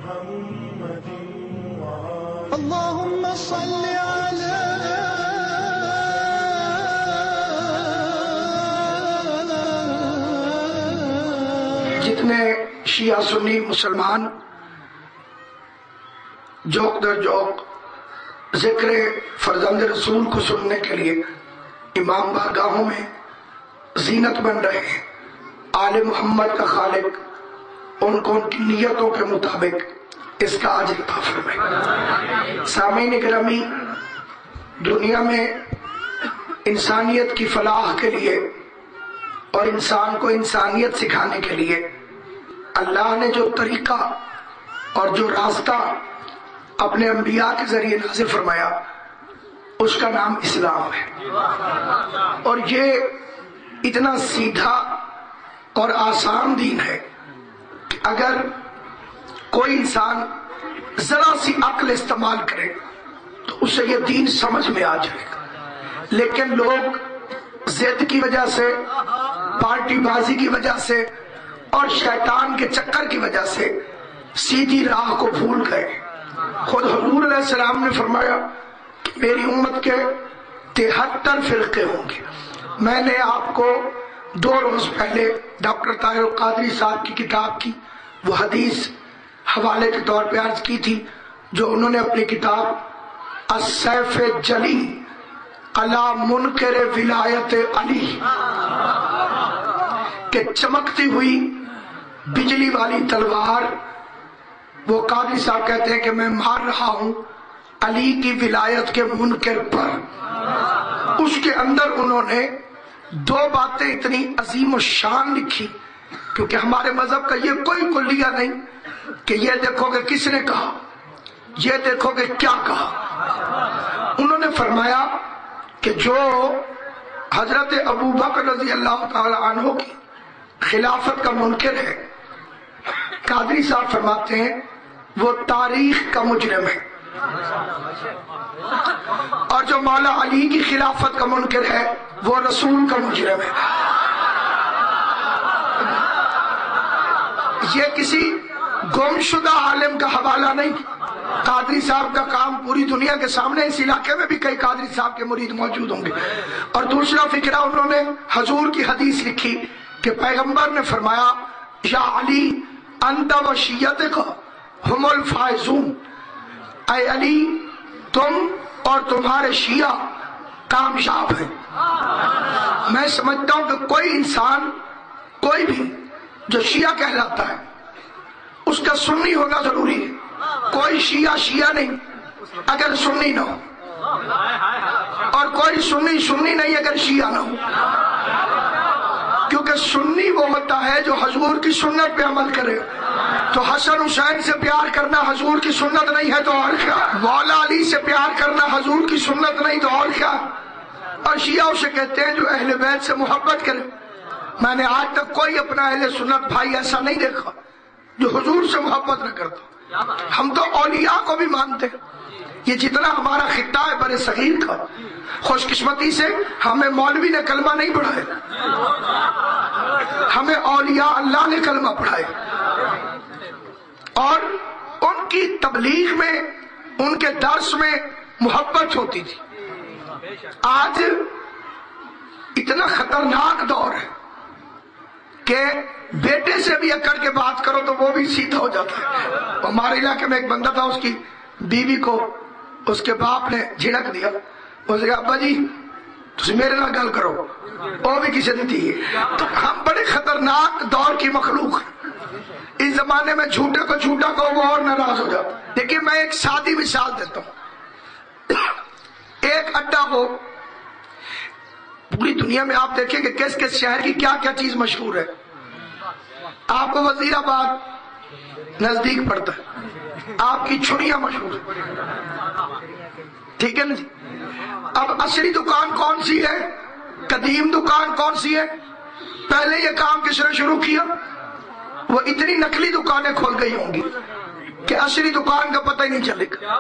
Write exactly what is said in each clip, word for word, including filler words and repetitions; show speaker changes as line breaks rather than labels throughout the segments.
اللهم صل على
جتنے شیعہ سنی مسلمان جوک در جوک ذکر فرزند رسول کو سننے کے لیے امام بارگاہوں میں زینت بن رہے ہیں، آل محمد کا خالق ان کو ان کی نیتوں کے مطابق اس کا اجر عطا فرمائے۔ سامعین گرامی، دنیا میں انسانیت کی فلاح کے لیے اور انسان کو انسانیت سکھانے کے لیے اللہ نے جو طریقہ اور جو راستہ اپنے انبیاء کے ذریعے نازل فرمایا اس کا نام اسلام ہے، اور یہ اتنا سیدھا اور آسان دین ہے کہ اگر کوئی انسان ذرا سی عقل استعمال کرے تو اسے یہ دین سمجھ میں آ جائے گا، لیکن لوگ ضد کی وجہ سے، پارٹی بازی کی وجہ سے اور شیطان کے چکر کی وجہ سے سیدھی راہ کو بھول گئے۔ خود حضور علیہ السلام نے فرمایا کہ میری امت کے تہتر فرقے ہوں گے۔ میں نے آپ کو دو روز پہلے ڈاکٹر طاہر القادری صاحب کی کتاب کی وہ حدیث حوالے کے طور پہ عرض کی تھی جو انہوں نے اپنی کتاب السیف جلی علی منکر ولایت علی کہ چمکتی ہوئی بجلی والی تلوار، وہ قاضی صاحب کہتے ہیں کہ میں مار رہا ہوں علی کی ولایت کے منکر پر۔ اس کے اندر انہوں نے دو باتیں اتنی عظیم و شان لکھی، کیونکہ ہمارے مذہب کا یہ کوئی کلیہ نہیں کہ یہ دیکھو گے کس نے کہا، یہ دیکھو گے کیا کہا۔ انہوں نے فرمایا کہ جو حضرت ابو بکر رضی اللہ تعالی عنہ کی خلافت کا منکر ہے، قادری صاحب فرماتے ہیں وہ تاریخ کا مجرم ہے، اور جو مولا علی کی خلافت کا منکر ہے وہ رسول کا مجرم ہے۔ یہ کسی گمشدہ عالم کا حوالہ نہیں، قادری صاحب کا کام پوری دنیا کے سامنے، اس علاقے میں بھی کئی قادری صاحب کے مرید موجود ہوں گے۔ اور دوسرا فکرہ انہوں نے حضور کی حدیث لکھی کہ پیغمبر نے فرمایا یا علی انت و شیعتک ہم الفائزون، اے علی تم اور تمہارے شیعہ کامیاب ہیں۔ میں سمجھتا ہوں کہ کوئی انسان، کوئی بھی جو شیعہ کہلاتا ہے اس کا سنی ہونا ضروری ہے۔ کوئی شیعہ شیعہ نہیں اگر سنی نہ ہو، اور کوئی سنی سنی نہیں اگر شیعہ نہ ہو، کیونکہ سنی وہ ہوتا ہے جو حضور کی سنت پہ عمل کرے۔ تو حسن حسین سے پیار کرنا حضور کی سنت نہیں ہے تو اور کیا، مولا علی سے پیار کرنا حضور کی سنت نہیں تو اور کیا۔ اور شیعہ اسے کہتے ہیں جو اہل بیت سے محبت کرے۔ میں نے آج تک کوئی اپنا اہل سنت بھائی ایسا نہیں دیکھا جو حضور سے محبت نہ کرتا۔ ہم تو اولیاء کو بھی مانتے ہیں۔ یہ جتنا ہمارا خطہ ہے بر صغیر کا، خوش قسمتی سے ہمیں مولوی نے کلمہ نہیں پڑھائے، ہمیں اولیاء اللہ نے کلمہ پڑھائے، اور ان کی تبلیغ میں، ان کے درس میں محبت ہوتی تھی۔ آج اتنا خطرناک دور ہے کہ بیٹے سے بھی اکڑ کے بات کرو تو وہ بھی سیدھا ہو جاتا ہے۔ ہمارے علاقے میں ایک بندہ تھا، اس کی بیوی کو اس کے باپ نے جھڑک دیا، اس نے کہا ابا جی تسی میرے نہ گل کرو، وہ بھی کسی نے دی ہے۔ تو ہم بڑے خطرناک دور کی مخلوق ہیں۔ اس زمانے میں جھوٹے کو جھوٹا کو وہ اور ناراض ہو جاتا۔ لیکن میں ایک سادی مثال دیتا ہوں۔ ایک اڈا ہو، پوری دنیا میں آپ دیکھیں کہ کس کس شہر کی کیا کیا چیز مشہور ہے۔ آپ کو وزیر آباد نزدیک پڑتا ہے، آپ کی چھڑیاں مشہور ہے، ٹھیک ہے نا جی۔ اب اصلی دکان کون سی ہے، قدیم دکان کون سی ہے؟ پہلے یہ کام کس نے شروع کیا؟ وہ اتنی نقلی دکانیں کھول گئی ہوں گی کہ اصلی دکان کا پتہ ہی نہیں چلے گا۔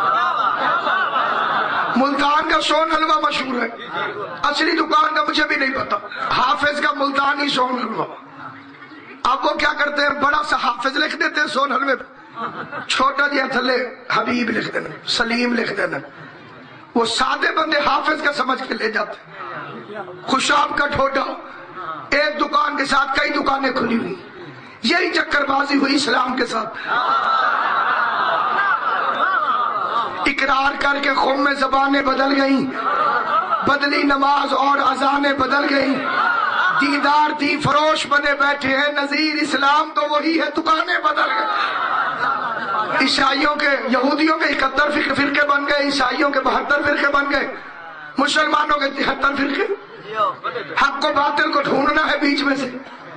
ملتان کا سون حلوہ مشہور ہے، اصلی دکان کا مجھے بھی نہیں پتا۔ حافظ کا ملتانی سون حلوہ، اب وہ کیا کرتے ہیں، بڑا سا حافظ لکھ دیتے ہیں سون حلوے پہ، چھوٹا جہا تھلے حبیب لکھ دینا، سلیم لکھ دینا، وہ سادے بندے حافظ کا سمجھ کے لے جاتے۔ خوشاب کا ٹھوٹا، ایک دکان کے ساتھ کئی دکانیں کھلی ہوئی، یہی چکر بازی ہوئی اسلام کے ساتھ۔ اقرار کر کے قوم میں زبانیں بدل گئیں، بدلی نماز اور اذانیں بدل گئیں، دیندار دی فروش بنے بیٹھے ہیں، نظیر اسلام تو وہی ہے، دکانیں بدل گئے۔ عیسائیوں کے، یہودیوں کے اکہتر فرقے بن گئے، عیسائیوں کے بہتر فرقے بن گئے، مسلمانوں کے تہتر فرقے۔ حق کو باطل کو ڈھونڈنا ہے بیچ میں سے۔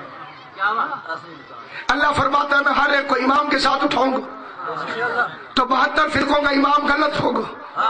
اللہ فرماتا ہے میں ہر ایک کو امام کے ساتھ اٹھاؤں گا، تو بہتر فرقوں کا امام غلط ہوگا،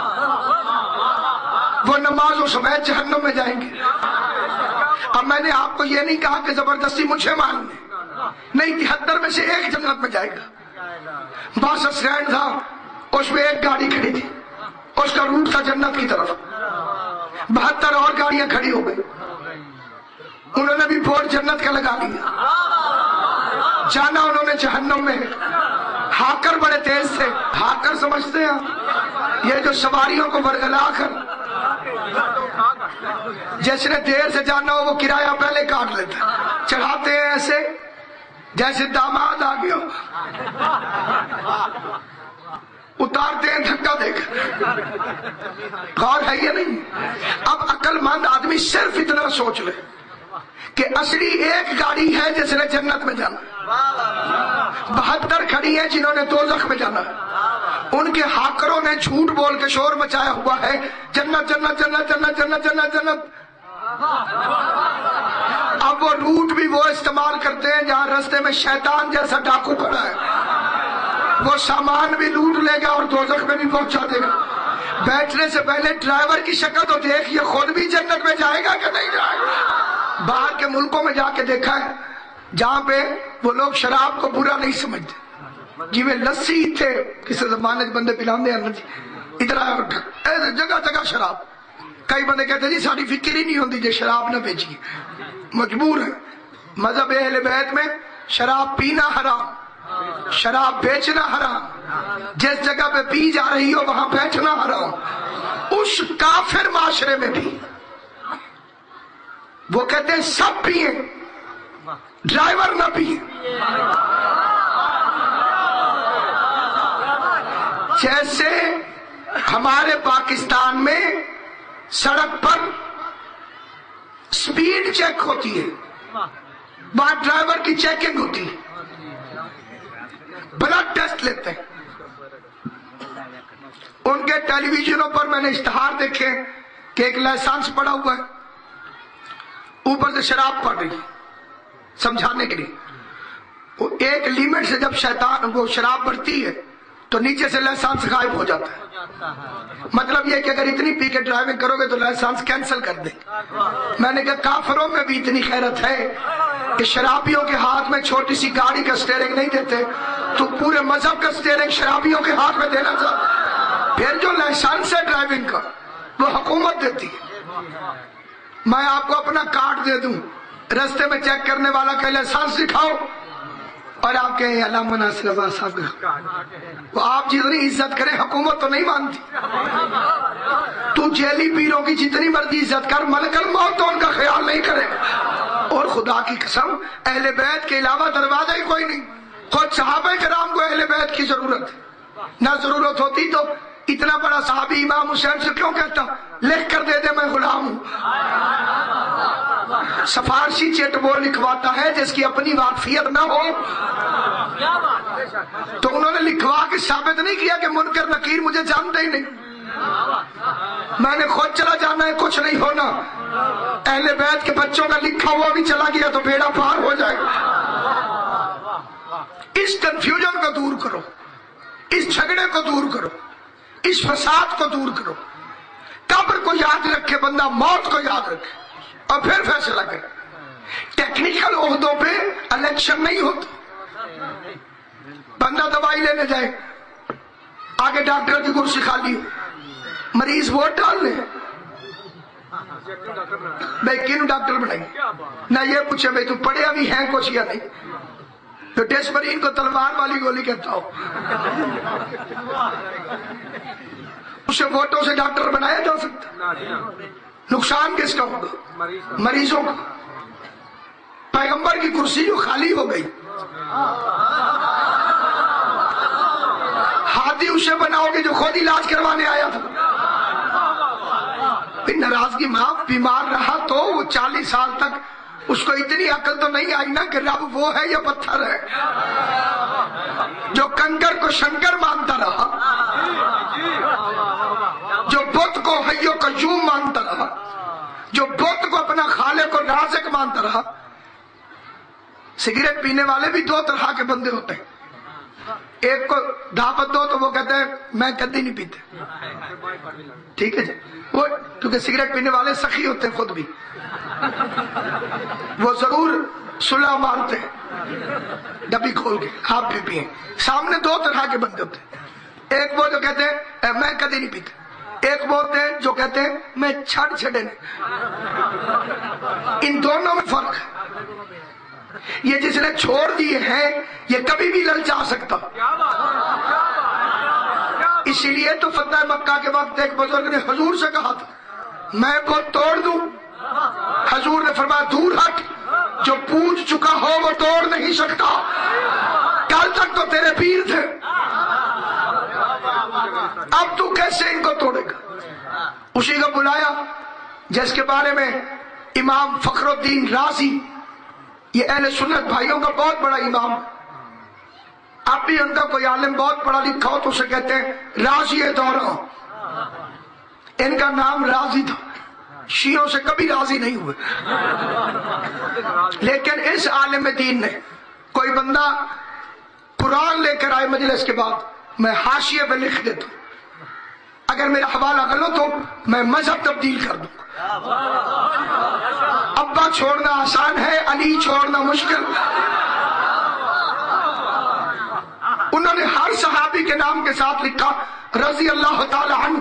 وہ نمازوں سمیت جہنم میں جائیں گے۔ اب میں نے آپ کو یہ نہیں کہا کہ زبردستی مجھے مان لیں، نہیں، تہتر میں سے ایک جنت میں جائے گا۔ بس اسٹینڈ تھا، اس میں ایک گاڑی کھڑی تھی، اس کا روٹ تھا جنت کی طرف، بہتر اور گاڑیاں کھڑی ہو گئی، انہوں نے بھی بورڈ جنت کا لگا لیا، جانا انہوں نے جہنم میں۔ ہاکر بڑے تیز تھے، ہاکر سمجھتے ہیں یہ جو سواریوں کو ورگلا کر، جس نے دیر سے جانا ہو وہ کرایہ پہلے کاٹ لیتا، چڑھاتے ہیں ایسے جیسے داماد آ گیا، اتارتے ہیں دھکا دے کر۔ غور ہے یہ نہیں؟ اب عقل مند آدمی صرف اتنا سوچ لے کہ اصلی ایک گاڑی ہے جس نے جنت میں جانا، بہتر کھڑی ہیں جنہوں نے دوزخ میں جانا، ان کے ہاکروں نے جھوٹ بول کے شور مچایا ہوا ہے جنت جنت جنت جنت جنت جنت جنت۔ اب وہ روٹ بھی وہ استعمال کرتے ہیں جہاں رستے میں شیطان جیسا ڈاکو کھڑا ہے، وہ سامان بھی لوٹ لے گا اور دوزخ میں بھی پہنچا دے گا۔ بیٹھنے سے پہلے ڈرائیور کی شکل تو دیکھ، یہ خود بھی جنت میں جائے گا کہ نہیں جائے گا۔ باہر کے ملکوں میں جا کے دیکھا ہے جہاں پہ وہ لوگ شراب کو برا نہیں سمجھتے، جی میں لسی تھے کسی زمانے بندے پلاندے ہیں جی ادھر جگہ جگہ شراب، کئی بندے کہتے ہیں جی ساری فکر ہی نہیں ہوتی جی شراب نہ بیچیے، مجبور ہے۔ مذہب اہل بیت میں شراب پینا حرام، شراب بیچنا حرام، جس جگہ پہ پی جا رہی ہو وہاں بیٹھنا حرام۔ اس کافر معاشرے میں بھی وہ کہتے ہیں سب پیئے، ڈرائیور نہ پیئے۔ جیسے ہمارے پاکستان میں سڑک پر سپیڈ چیک ہوتی ہے، وہاں ڈرائیور کی چیکنگ ہوتی ہے، بلڈ ٹیسٹ لیتے ہیں۔ ان کے ٹیلی ویژنوں پر میں نے اشتہار دیکھے کہ ایک لائسنس پڑا ہوا ہے، اوپر سے شراب پڑ رہی، سمجھانے کے لیے وہ ایک لیمٹ سے جب شیطان وہ شراب بڑھتی ہے تو نیچے سے لائسنس غائب ہو جاتا ہے۔ مطلب یہ کہ اگر اتنی پی کے ڈرائیونگ کرو گے تو لائسنس کینسل کر دیں۔ میں نے کہا کافروں میں بھی اتنی خیرت ہے کہ شرابیوں کے ہاتھ میں چھوٹی سی گاڑی کا سٹیئرنگ نہیں دیتے، تو پورے مذہب کا سٹیئرنگ شرابیوں کے ہاتھ میں دینا چاہتا۔ پھر جو لائسنس ہے ڈرائیونگ کا وہ حکومت دیتی ہے۔ میں آپ کو اپنا کارڈ دے دوں، رستے میں چیک کرنے والا کہ لائسنس دکھاؤ، اور آپ کہیں علامہ ناصر آباد صاحب کا، وہ آپ جتنی عزت کریں حکومت تو نہیں مانتی۔ تو جیلی پیروں کی جتنی مرضی عزت کر، ملک الموت تو ان کا خیال نہیں کرے گا۔ اور خدا کی قسم اہل بیت کے علاوہ دروازہ ہی کوئی نہیں۔ خود صحابہ کرام کو اہل بیت کی ضرورت ہے، نہ ضرورت ہوتی تو اتنا بڑا صحابی امام حسین سے کیوں کہتا لکھ کر دے دے میں غلام ہوں۔ سفارشی چٹ وہ لکھواتا ہے جس کی اپنی واقفیت نہ ہو، تو انہوں نے لکھوا کے ثابت نہیں کیا کہ منکر نکیر مجھے جانتے ہی نہیں، میں نے خود چلا جانا ہے، کچھ نہیں ہونا۔ اہل بیت کے بچوں کا لکھا ہوا بھی چلا گیا تو بیڑا پار ہو جائے گا۔ اس کنفیوژن کو دور کرو، اس جھگڑے کو دور کرو، اس فساد کو دور کرو۔ قبر کو یاد رکھے بندہ، موت کو یاد رکھے اور پھر فیصلہ کرے۔ ٹیکنیکل عہدوں پہ الیکشن نہیں ہوتا۔ بندہ دوائی لینے جائے، آگے ڈاکٹر کی کرسی خالی ہو، مریض ووٹ ڈال لے، بھائی کن ڈاکٹر بنائی، نہ یہ پوچھے بھائی تو پڑھے ابھی ہیں کچھ یا نہیں، تو ڈیسپرین کو تلوار والی گولی کہتا ہو. اسے ووٹوں سے ڈاکٹر بنایا جا سکتا؟ نقصان کس کا ہوگا؟ مریضوں کا. پیغمبر کی کرسی جو خالی ہو گئی، ہادی اسے بناؤ گے جو خود علاج کروانے آیا تھا. ناراضگی ماں بیمار رہا تو وہ چالیس سال تک اس کو اتنی عقل تو نہیں آئی نا کہ رب وہ ہے یا پتھر ہے. جو کنکر کو شنکر مانتا رہا، جو بت کو حی و قیوم مانتا رہا، جو بت کو اپنا خالق و رازق مانتا رہا. سگریٹ پینے والے بھی دو طرح کے بندے ہوتے ہیں. ایک کو دعوت دو تو وہ کہتے ہیں میں کبھی نہیں پیتے، ٹھیک ہے جی، وہ کیونکہ سگریٹ پینے والے سخی ہوتے ہیں خود بھی، وہ ضرور صلح مارتے ہیں ڈبی کھول کے آپ بھی پیئیں. سامنے دو طرح کے بندے ہوتے ہیں. ایک وہ جو کہتے ہیں میں کبھی نہیں پیتا، ایک وہ ہوتے ہیں جو کہتے ہیں میں چھڑ چھڑے نہیں. ان دونوں میں فرق ہے. یہ جس نے چھوڑ دیے ہیں یہ کبھی بھی للچا سکتا. اسی لیے تو فتح مکہ کے وقت ایک بزرگ نے حضور سے کہا تھا میں کو توڑ دوں. حضور نے فرمایا دور ہٹ، جو پوچھ چکا ہو وہ توڑ نہیں سکتا. کل تک تو تیرے پیر تھے، اب تو کیسے ان کو توڑے گا؟ اسی کو بلایا جس کے بارے میں امام فخر الدین رازی، یہ اہل سنت بھائیوں کا بہت بڑا امام، اب بھی ان کا کوئی عالم بہت پڑھا لکھا ہو تو اسے کہتے ہیں رازی دورہ. ان کا نام رازی تھا، شیعوں سے کبھی راضی نہیں ہوئے. لیکن اس عالم دین نے کوئی بندہ قرآن لے کر آئے مجلس کے بعد، میں حاشیے پہ لکھ دیتا ہوں، اگر میرا حوالہ غلط ہو میں مذہب تبدیل کر دوں. ابا چھوڑنا آسان ہے، علی چھوڑنا مشکل. انہوں نے ہر صحابی کے نام کے ساتھ لکھا رضی اللہ تعالی عنہ،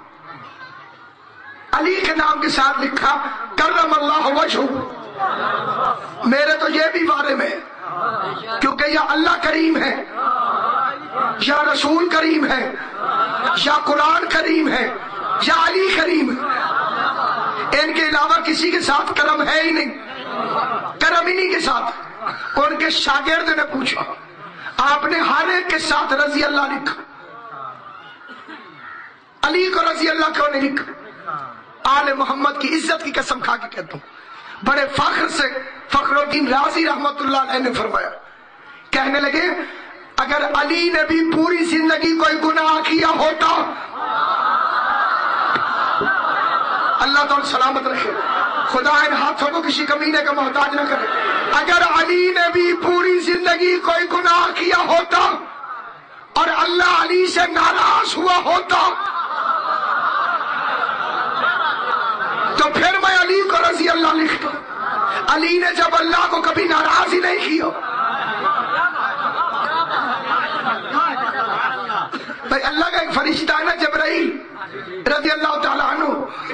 علی کے نام کے ساتھ لکھا کرم اللہ وجہہ. میرے تو یہ بھی بارے میں کیونکہ یا اللہ کریم ہے، یا رسول کریم ہے، یا قرآن کریم ہے، یا علی کریم ہے. ان کے علاوہ کسی کے ساتھ کرم ہے ہی نہیں، کرم انہی کے ساتھ. ان کے شاگرد نے پوچھا آپ نے ہر ایک کے ساتھ رضی اللہ لکھا، علی کو رضی اللہ کیوں نہیں لکھا؟ آل محمد کی عزت کی قسم کھا کے کہتا ہوں، بڑے فخر سے فخر الدین رازی رحمت اللہ علیہ نے فرمایا، کہنے لگے اگر علی نے بھی پوری زندگی کوئی گناہ کیا ہوتا، اللہ تعالیٰ سلامت رکھے، خدا ان ہاتھوں کو کسی کمینے کا محتاج نہ کرے، اگر علی نے بھی پوری زندگی کوئی گناہ کیا ہوتا اور اللہ علی سے ناراض ہوا ہوتا تو پھر میں علی کو رضی اللہ لکھتا. علی نے جب اللہ کو کبھی ناراض ہی نہیں کیا. بھائی اللہ کا ایک فرشتہ ہے نا جبرائیل رضی اللہ تعالیٰ عنہ،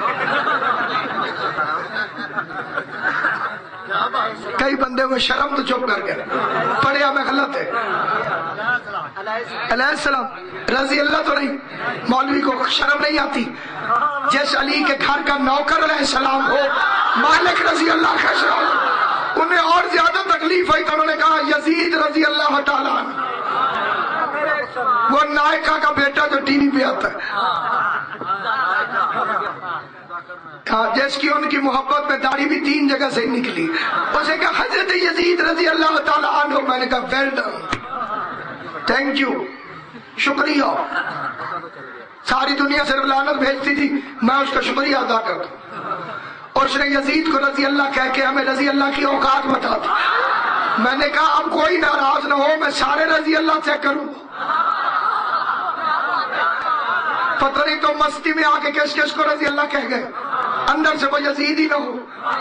کئی بندے کو شرم تو چپ کر گئے، پڑھیا میں غلط ہے. علیہ السلام رضی اللہ تو نہیں، مولوی کو شرم نہیں آتی. جس علی کے گھر کا نوکر علیہ السلام ہو، مالک رضی اللہ کا شرم، انہیں اور زیادہ تکلیف ہوئی تو انہوں نے کہا یزید رضی اللہ تعالیٰ عنہ، وہ نائکہ کا بیٹا جو ٹی وی پہ آتا ہے، جس کی ان کی محبت میں داڑھی بھی تین جگہ سے نکلی، اسے کہا حضرت یزید رضی اللہ تعالیٰ عنہ. میں نے کہا ویل ڈن، تھینک یو، شکریہ. ساری دنیا صرف لعنت بھیجتی تھی، میں اس کا شکریہ ادا کرتا ہوں. اور اس نے یزید کو رضی اللہ کہہ کے ہمیں رضی اللہ کی اوقات بتا دی. میں نے کہا اب کوئی ناراض نہ ہو، میں سارے رضی اللہ سے کروں. پتہ نہیں تو مستی میں آ کے کس کس کو رضی اللہ کہہ گئے، اندر سے وہ یزید ہی نہ ہو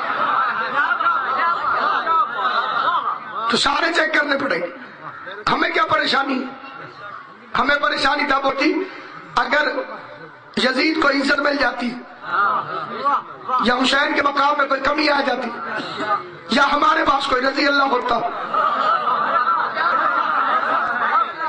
تو سارے چیک کرنے پڑیں گے. ہمیں کیا پریشانی؟ ہمیں پریشانی تب ہوتی اگر یزید کو عزت مل جاتی، یا حسین کے مقام میں کوئی کمی آ جاتی، یا ہمارے پاس کوئی رضی اللہ ہوتا.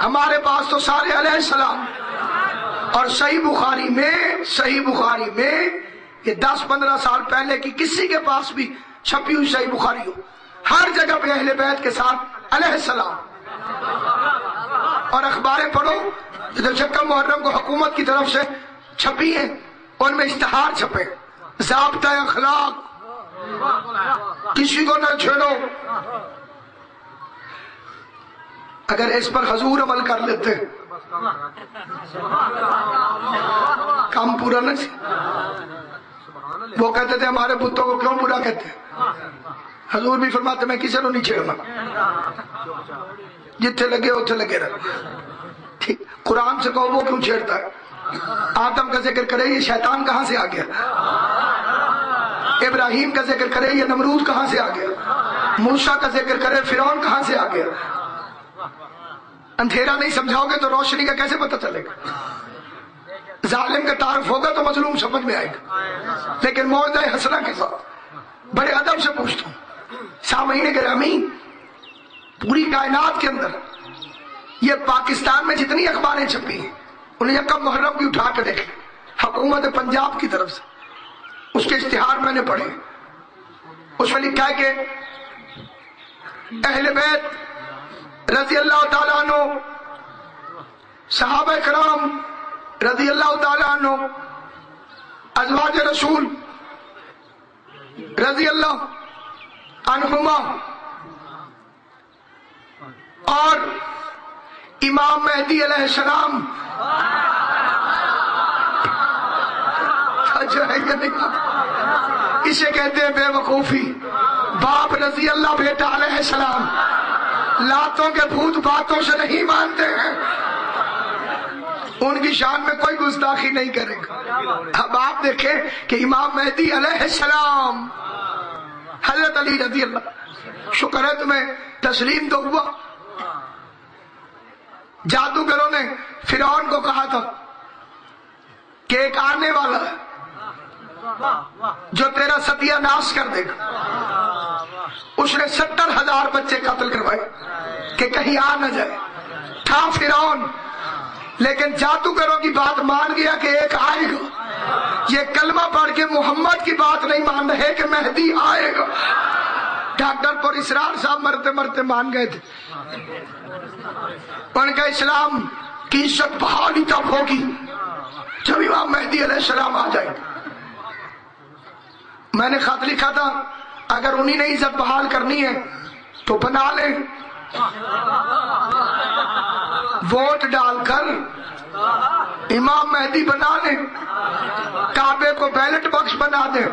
ہمارے پاس تو سارے علیہ السلام. اور صحیح بخاری میں صحیح بخاری میں یہ دس پندرہ سال پہلے کی کسی کے پاس بھی چھپی ہوئی صحیح بخاری ہو، ہر جگہ پہ اہل بیت کے ساتھ علیہ السلام. اور اخباریں پڑھو جو یکم محرم کو حکومت کی طرف سے چھپی ہیں، ان میں اشتہار چھپے، ضابطہ اخلاق، کسی کو نہ چھیڑو. اگر اس پر حضور عمل کر لیتے کام پورا نہ سی. وہ کہتے تھے ہمارے بتوں کو کیوں برا کہتے ہیں؟ حضور بھی فرماتے میں کسی کو نہیں چھیڑنا، جتھے لگے اتھے لگے رہے. ٹھیک، قرآن سے کہو وہ کیوں چھیڑتا ہے؟ آدم کا ذکر کرے یہ شیطان کہاں سے آ گیا؟ ابراہیم کا ذکر کرے یہ نمرود کہاں سے آ گیا؟ موسیٰ کا ذکر کرے فرعون کہاں سے آ گیا؟ اندھیرا نہیں سمجھاؤ گے تو روشنی کا کیسے پتہ چلے گا؟ ظالم کا تعارف ہوگا تو مظلوم سمجھ میں آئے گا. لیکن موعظہ حسنہ کے ساتھ بڑے ادب سے پوچھتا ہوں سامعین گرامی، پوری کائنات کے اندر یہ پاکستان میں جتنی اخباریں چھپی ہیں انہیں یکم محرم کی اٹھا کے دیکھیں، حکومت پنجاب کی طرف سے اس کے اشتہار میں نے پڑھے. اس میں لکھا ہے کہ اہل بیت رضی اللہ تعالیٰ عنہ، صحابہ کرام رضی اللہ تعالیٰ عنہ، ازواج رسول رضی اللہ عنہما اور امام مہدی علیہ السلام اسے کہتے ہیں بے وقوفی. باپ رضی اللہ بیٹا علیہ السلام، لاتوں کے بھوت باتوں سے نہیں مانتے ہیں، ان کی شان میں کوئی گستاخی نہیں کرے گا. اب آپ دیکھیں کہ امام مہدی علیہ السلام، حضرت علی رضی اللہ، شکر ہے تمہیں تسلیم تو ہوا. جادوگروں نے فرعون کو کہا تھا کہ ایک آنے والا ہے جو تیرا ستیہ ناش کر دے گا. اس نے ستر ہزار بچے قتل کروائے کہ کہیں آ نہ جائے. تھا فرعون، لیکن جادوگروں کی بات مان گیا کہ ایک آئے گا. یہ کلمہ پڑھ کے محمد کی بات نہیں مان رہے کہ مہدی آئے گا. ڈاکٹر پر اسرار صاحب مرتے مرتے مان گئے تھے. ان کا اسلام کی عزت بحالی تب ہوگی جب امام مہدی علیہ السلام آ جائے. میں نے خط لکھا تھا اگر انہی نے عزت بحال کرنی ہے تو بنا لیں، ووٹ ڈال کر امام مہدی بنا لیں، کعبے کو بیلٹ باکس بنا دیں،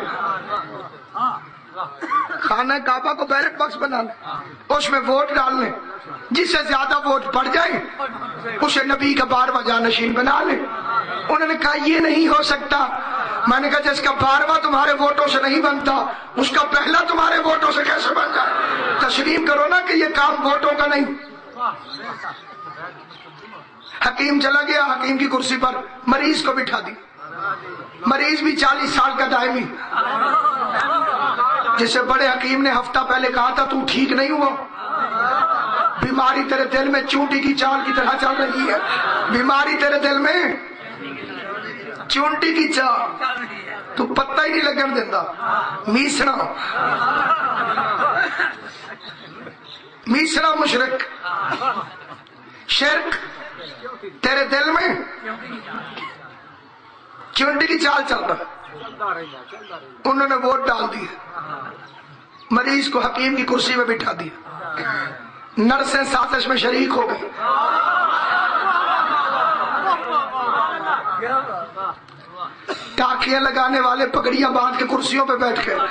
خانہ کعبہ کو بیلٹ باکس بنا لیں، اس میں ووٹ ڈال لیں، جس سے زیادہ ووٹ پڑ جائے اسے نبی کا بارواں جانشین بنا لیں. انہوں نے کہا یہ نہیں ہو سکتا. میں نے کہا جس کا بارواں تمہارے ووٹوں سے نہیں بنتا اس کا پہلا تمہارے ووٹوں سے کیسے بن جائے؟ تسلیم کرو نا کہ یہ کام ووٹوں کا نہیں. حکیم چلا گیا، حکیم کی کرسی پر مریض کو بٹھا دی. مریض بھی چالیس سال کا دائمی، جسے بڑے حکیم نے ہفتہ پہلے کہا تھا تو ٹھیک نہیں ہوا، بیماری تیرے دل میں چونٹی کی چال کی طرح چل رہی ہے. بیماری تیرے دل میں چونٹی کی چال، تو پتہ ہی نہیں لگن دیتا. میسنا میسنا مشرک شرک تیرے دل میں چونٹی کی چال چل رہا. انہوں نے ووٹ ڈال دی، مریض کو حکیم کی کرسی میں بٹھا دیا. نرسیں سازش میں شریک ہو گئی. ٹاکیاں لگانے والے پگڑیاں باندھ کے کرسیوں پہ بیٹھ گئے.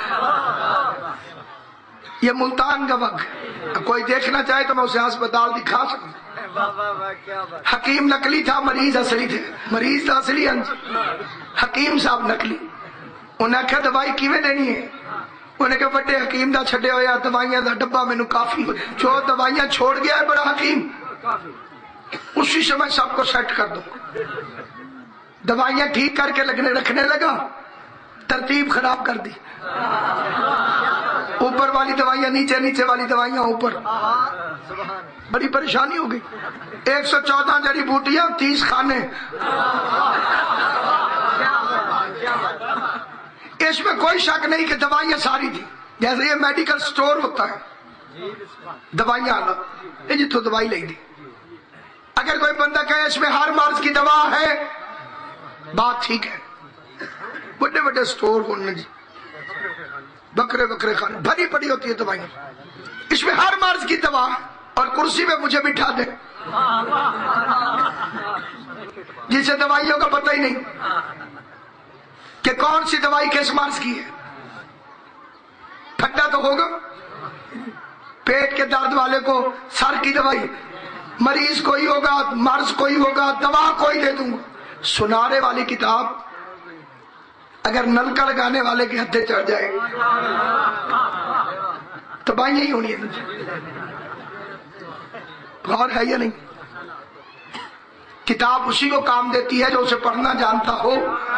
یہ ملتان کا وقت، کوئی دیکھنا چاہے تو میں اسے ہسپتال دکھا سکوں. حکیم نقلی تھا، مریض اصلی تھے. مریض تھا اصلی، حکیم صاحب نقلی. انہیں کہا دوائی کیویں دینی ہے؟ انہیں کہا بڑے حکیم دا چھڑے ہویا دوائیاں دا ڈبہ میں نو کافی، جو دوائیاں چھوڑ گیا ہے بڑا حکیم اسی سے میں سب کو سیٹ کر دوں. دوائیاں ٹھیک کر کے لگنے رکھنے لگا، ترتیب خراب کر دی. اوپر اوپر والی دوائیاں نیچے، نیچے والی دوائیاں اوپر، بڑی پریشانی ہو گئی۔ ایک سو چودہ جڑی بوٹیاں، تیس کھانے، اس میں کوئی شک نہیں کہ دوائیاں ساری تھی، جیسے یہ میڈیکل سٹور ہوتا ہے، دوائیاں الگ، یہ جتوں دوائی لے دی۔ اگر کوئی بندہ کہے اس میں ہر مرض کی دوا ہے، بات ٹھیک ہے، بڑے بڑے سٹور ہونے جی، بکرے بکرے کھانے بھری پڑی ہوتی ہے دوائیاں، اس میں ہر مرض کی دوا، اور کرسی میں مجھے بٹھا دے جسے دوائیوں کا پتہ ہی نہیں کہ کون سی دوائی کس مرض کی ہے۔ پھٹا تو ہوگا، پیٹ کے درد والے کو سر کی دوائی، مریض کوئی ہوگا، مرض کوئی ہوگا، دوا کوئی دے دوں گا۔ سنارے والی کتاب اگر نلکا لگانے والے کے ہتھے چڑھ جائے تباہیاں ہی ہونی ہے۔ غور ہے یا نہیں؟ کتاب اسی کو کام دیتی ہے جو اسے پڑھنا جانتا ہو۔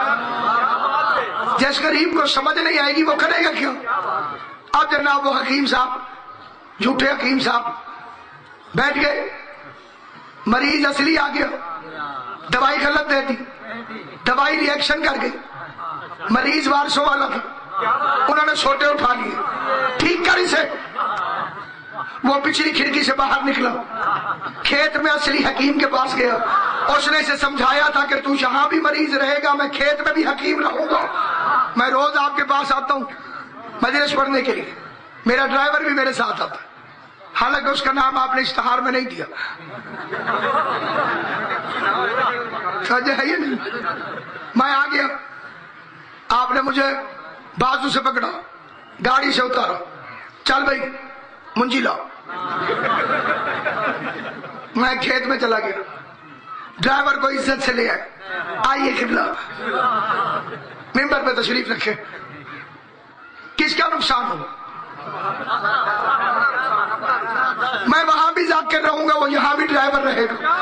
جس غریب کو سمجھ نہیں آئے گی وہ کرے گا کیوں؟ اب جناب وہ حکیم صاحب، جھوٹے حکیم صاحب بیٹھ گئے، مریض اصلی آ گیا، دوائی غلط دے دی، دوائی ری ایکشن کر گئی، مریض وارثوں والا تھا، انہوں نے سوٹے اٹھا لیے، ٹھیک کر اسے۔ وہ پچھلی کھڑکی سے باہر نکلا، کھیت میں اصلی حکیم کے پاس گیا، اس نے اسے سمجھایا تھا کہ تو یہاں بھی مریض رہے گا، میں کھیت میں بھی حکیم رہوں گا، میں روز آپ کے پاس آتا ہوں مجلس پڑھنے کے لیے، میرا ڈرائیور بھی میرے ساتھ آتا ہے، حالانکہ اس کا نام آپ نے اشتہار میں نہیں دیا۔ سمجھے ہے یہ نہیں؟ میں آ گیا، آپ نے مجھے بازو سے پکڑا، گاڑی سے اتارا، چل بھائی منجی لاؤ، میں کھیت میں چلا گیا، ڈرائیور کو عزت سے لے آئے، آئیے قبلہ، ممبر پہ تشریف رکھے، کس کا نقصان ہوگا؟ میں وہاں بھی ذاکر رہوں گا، وہ یہاں بھی ڈرائیور رہے گا۔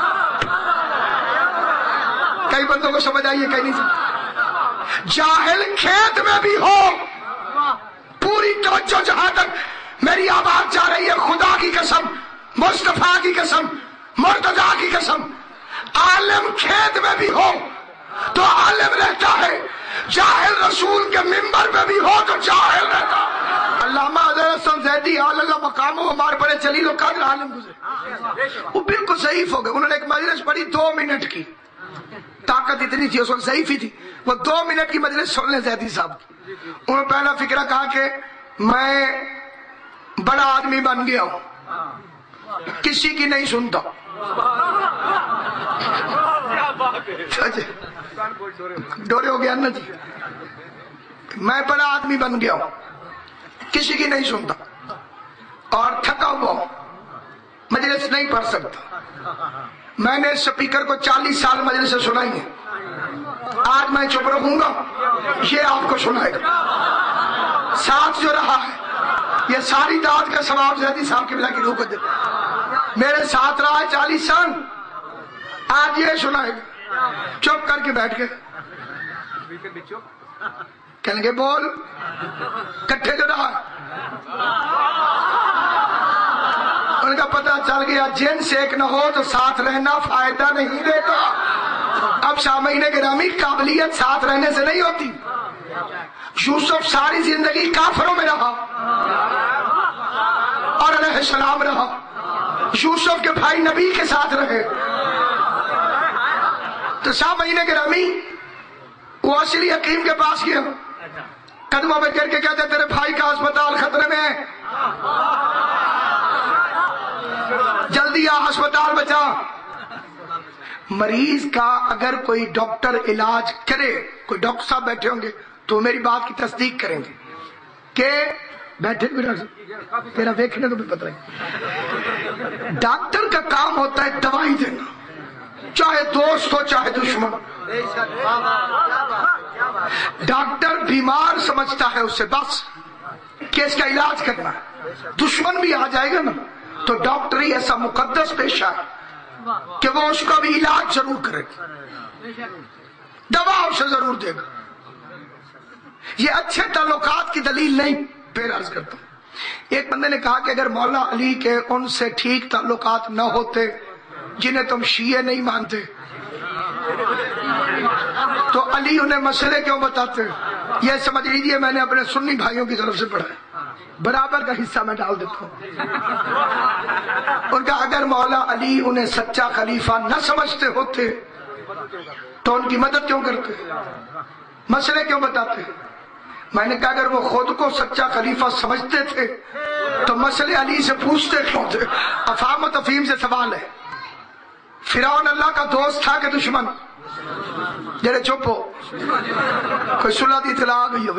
کئی بندوں کو سمجھ آئیے، کئی نہیں سمجھ۔ جاہل کھیت میں بھی ہو، پوری توجہ جہاں تک میری آواز جا رہی ہے، خدا کی قسم، مصطفیٰ کی قسم، مرتضیٰ کی قسم، عالم کھیت میں بھی ہو تو عالم رہتا ہے، جاہل رسول کے ممبر پہ بھی ہو تو جاہل رہتا ہے۔ علامہ حضرت زیدی آل اللہ مقام ہمارے بڑے جلیل القدر عالم گزرے، وہ بالکل ضعیف ہو گئے، انہوں نے ایک مجلس پڑھی دو منٹ کی، طاقت اتنی تھی، اس وقت ضعیف ہی تھی، وہ دو منٹ کی مجلس سن لیں زیدی صاحب کی۔ انہوں نے پہلا فکرہ کہا کہ میں بڑا آدمی بن گیا ہوں، کسی کی نہیں سنتا، ڈورے ہو گیا نا جی، میں بڑا آدمی بن گیا ہوں، کسی کی نہیں سنتا، اور تھکا ہوا ہوں، مجلس نہیں پڑھ سکتا، میں نے سپیکر کو چالیس سال مجلس سے سنائی ہے، آج میں چپ رہوں گا، یہ آپ کو سنائے گا، ساتھ جو رہا ہے یہ ساری داد کا ثواب زیدی صاحب کی بلا کی روح کو دے، میرے ساتھ رہا ہے چالیس سال، آج یہ سنائے گا، چپ کر کے بیٹھ گئے، کہنے گے بول، کٹھے جو رہا ان کا پتہ چل گیا، جن سے ایک نہ ہو تو ساتھ رہنا فائدہ نہیں دیتا۔ اب سامعین گرامی، قابلیت ساتھ رہنے سے نہیں ہوتی۔ یوسف ساری زندگی کافروں میں رہا اور علیہ السلام رہا، یوسف کے بھائی نبی کے ساتھ رہے، تو سامعین گرامی وہ اصلی حکیم کے پاس گیا، قدموں میں گر کے کہتے تیرے بھائی کا اسپتال خطرے میں ہے، جلدی آ ہسپتال بچا۔ مریض کا اگر کوئی ڈاکٹر علاج کرے، کوئی ڈاکٹر صاحب بیٹھے ہوں گے تو میری بات کی تصدیق کریں گے کہ بیٹھے بھی ڈاکٹر تیرا دیکھنے تو بھی پتہ ہے، ڈاکٹر کا کام ہوتا ہے دوائی دینا، چاہے دوست ہو چاہے دشمن۔ ڈاکٹر بیمار سمجھتا ہے اسے بس کہ اس کا علاج کرنا ہے، دشمن بھی آ جائے گا نا تو ڈاکٹری ایسا مقدس پیشہ ہے کہ وہ اس کا بھی علاج ضرور کرے گا، دوا اسے ضرور دے گا۔ یہ اچھے تعلقات کی دلیل نہیں، پھر عرض کرتا ہوں، ایک بندے نے کہا کہ اگر مولا علی کے ان سے ٹھیک تعلقات نہ ہوتے جنہیں تم شیعہ نہیں مانتے تو علی انہیں مسئلے کیوں بتاتے؟ یہ سمجھ لیجئے میں نے اپنے سنی بھائیوں کی طرف سے پڑھا ہے، برابر کا حصہ میں ڈال دیتا ہوں۔ ان کا اگر مولا علی انہیں سچا خلیفہ نہ سمجھتے ہوتے تو ان کی مدد کیوں کرتے، مسئلے کیوں بتاتے؟ میں نے کہا اگر وہ خود کو سچا خلیفہ سمجھتے تھے تو مسئلے علی سے پوچھتے کیوں تھے؟ افہام و تفہیم سے سوال ہے۔ فرعون اللہ کا دوست تھا کہ دشمن؟ جڑے چپ ہو، کوئی صلح دی اطلاع آ گئی ہو؟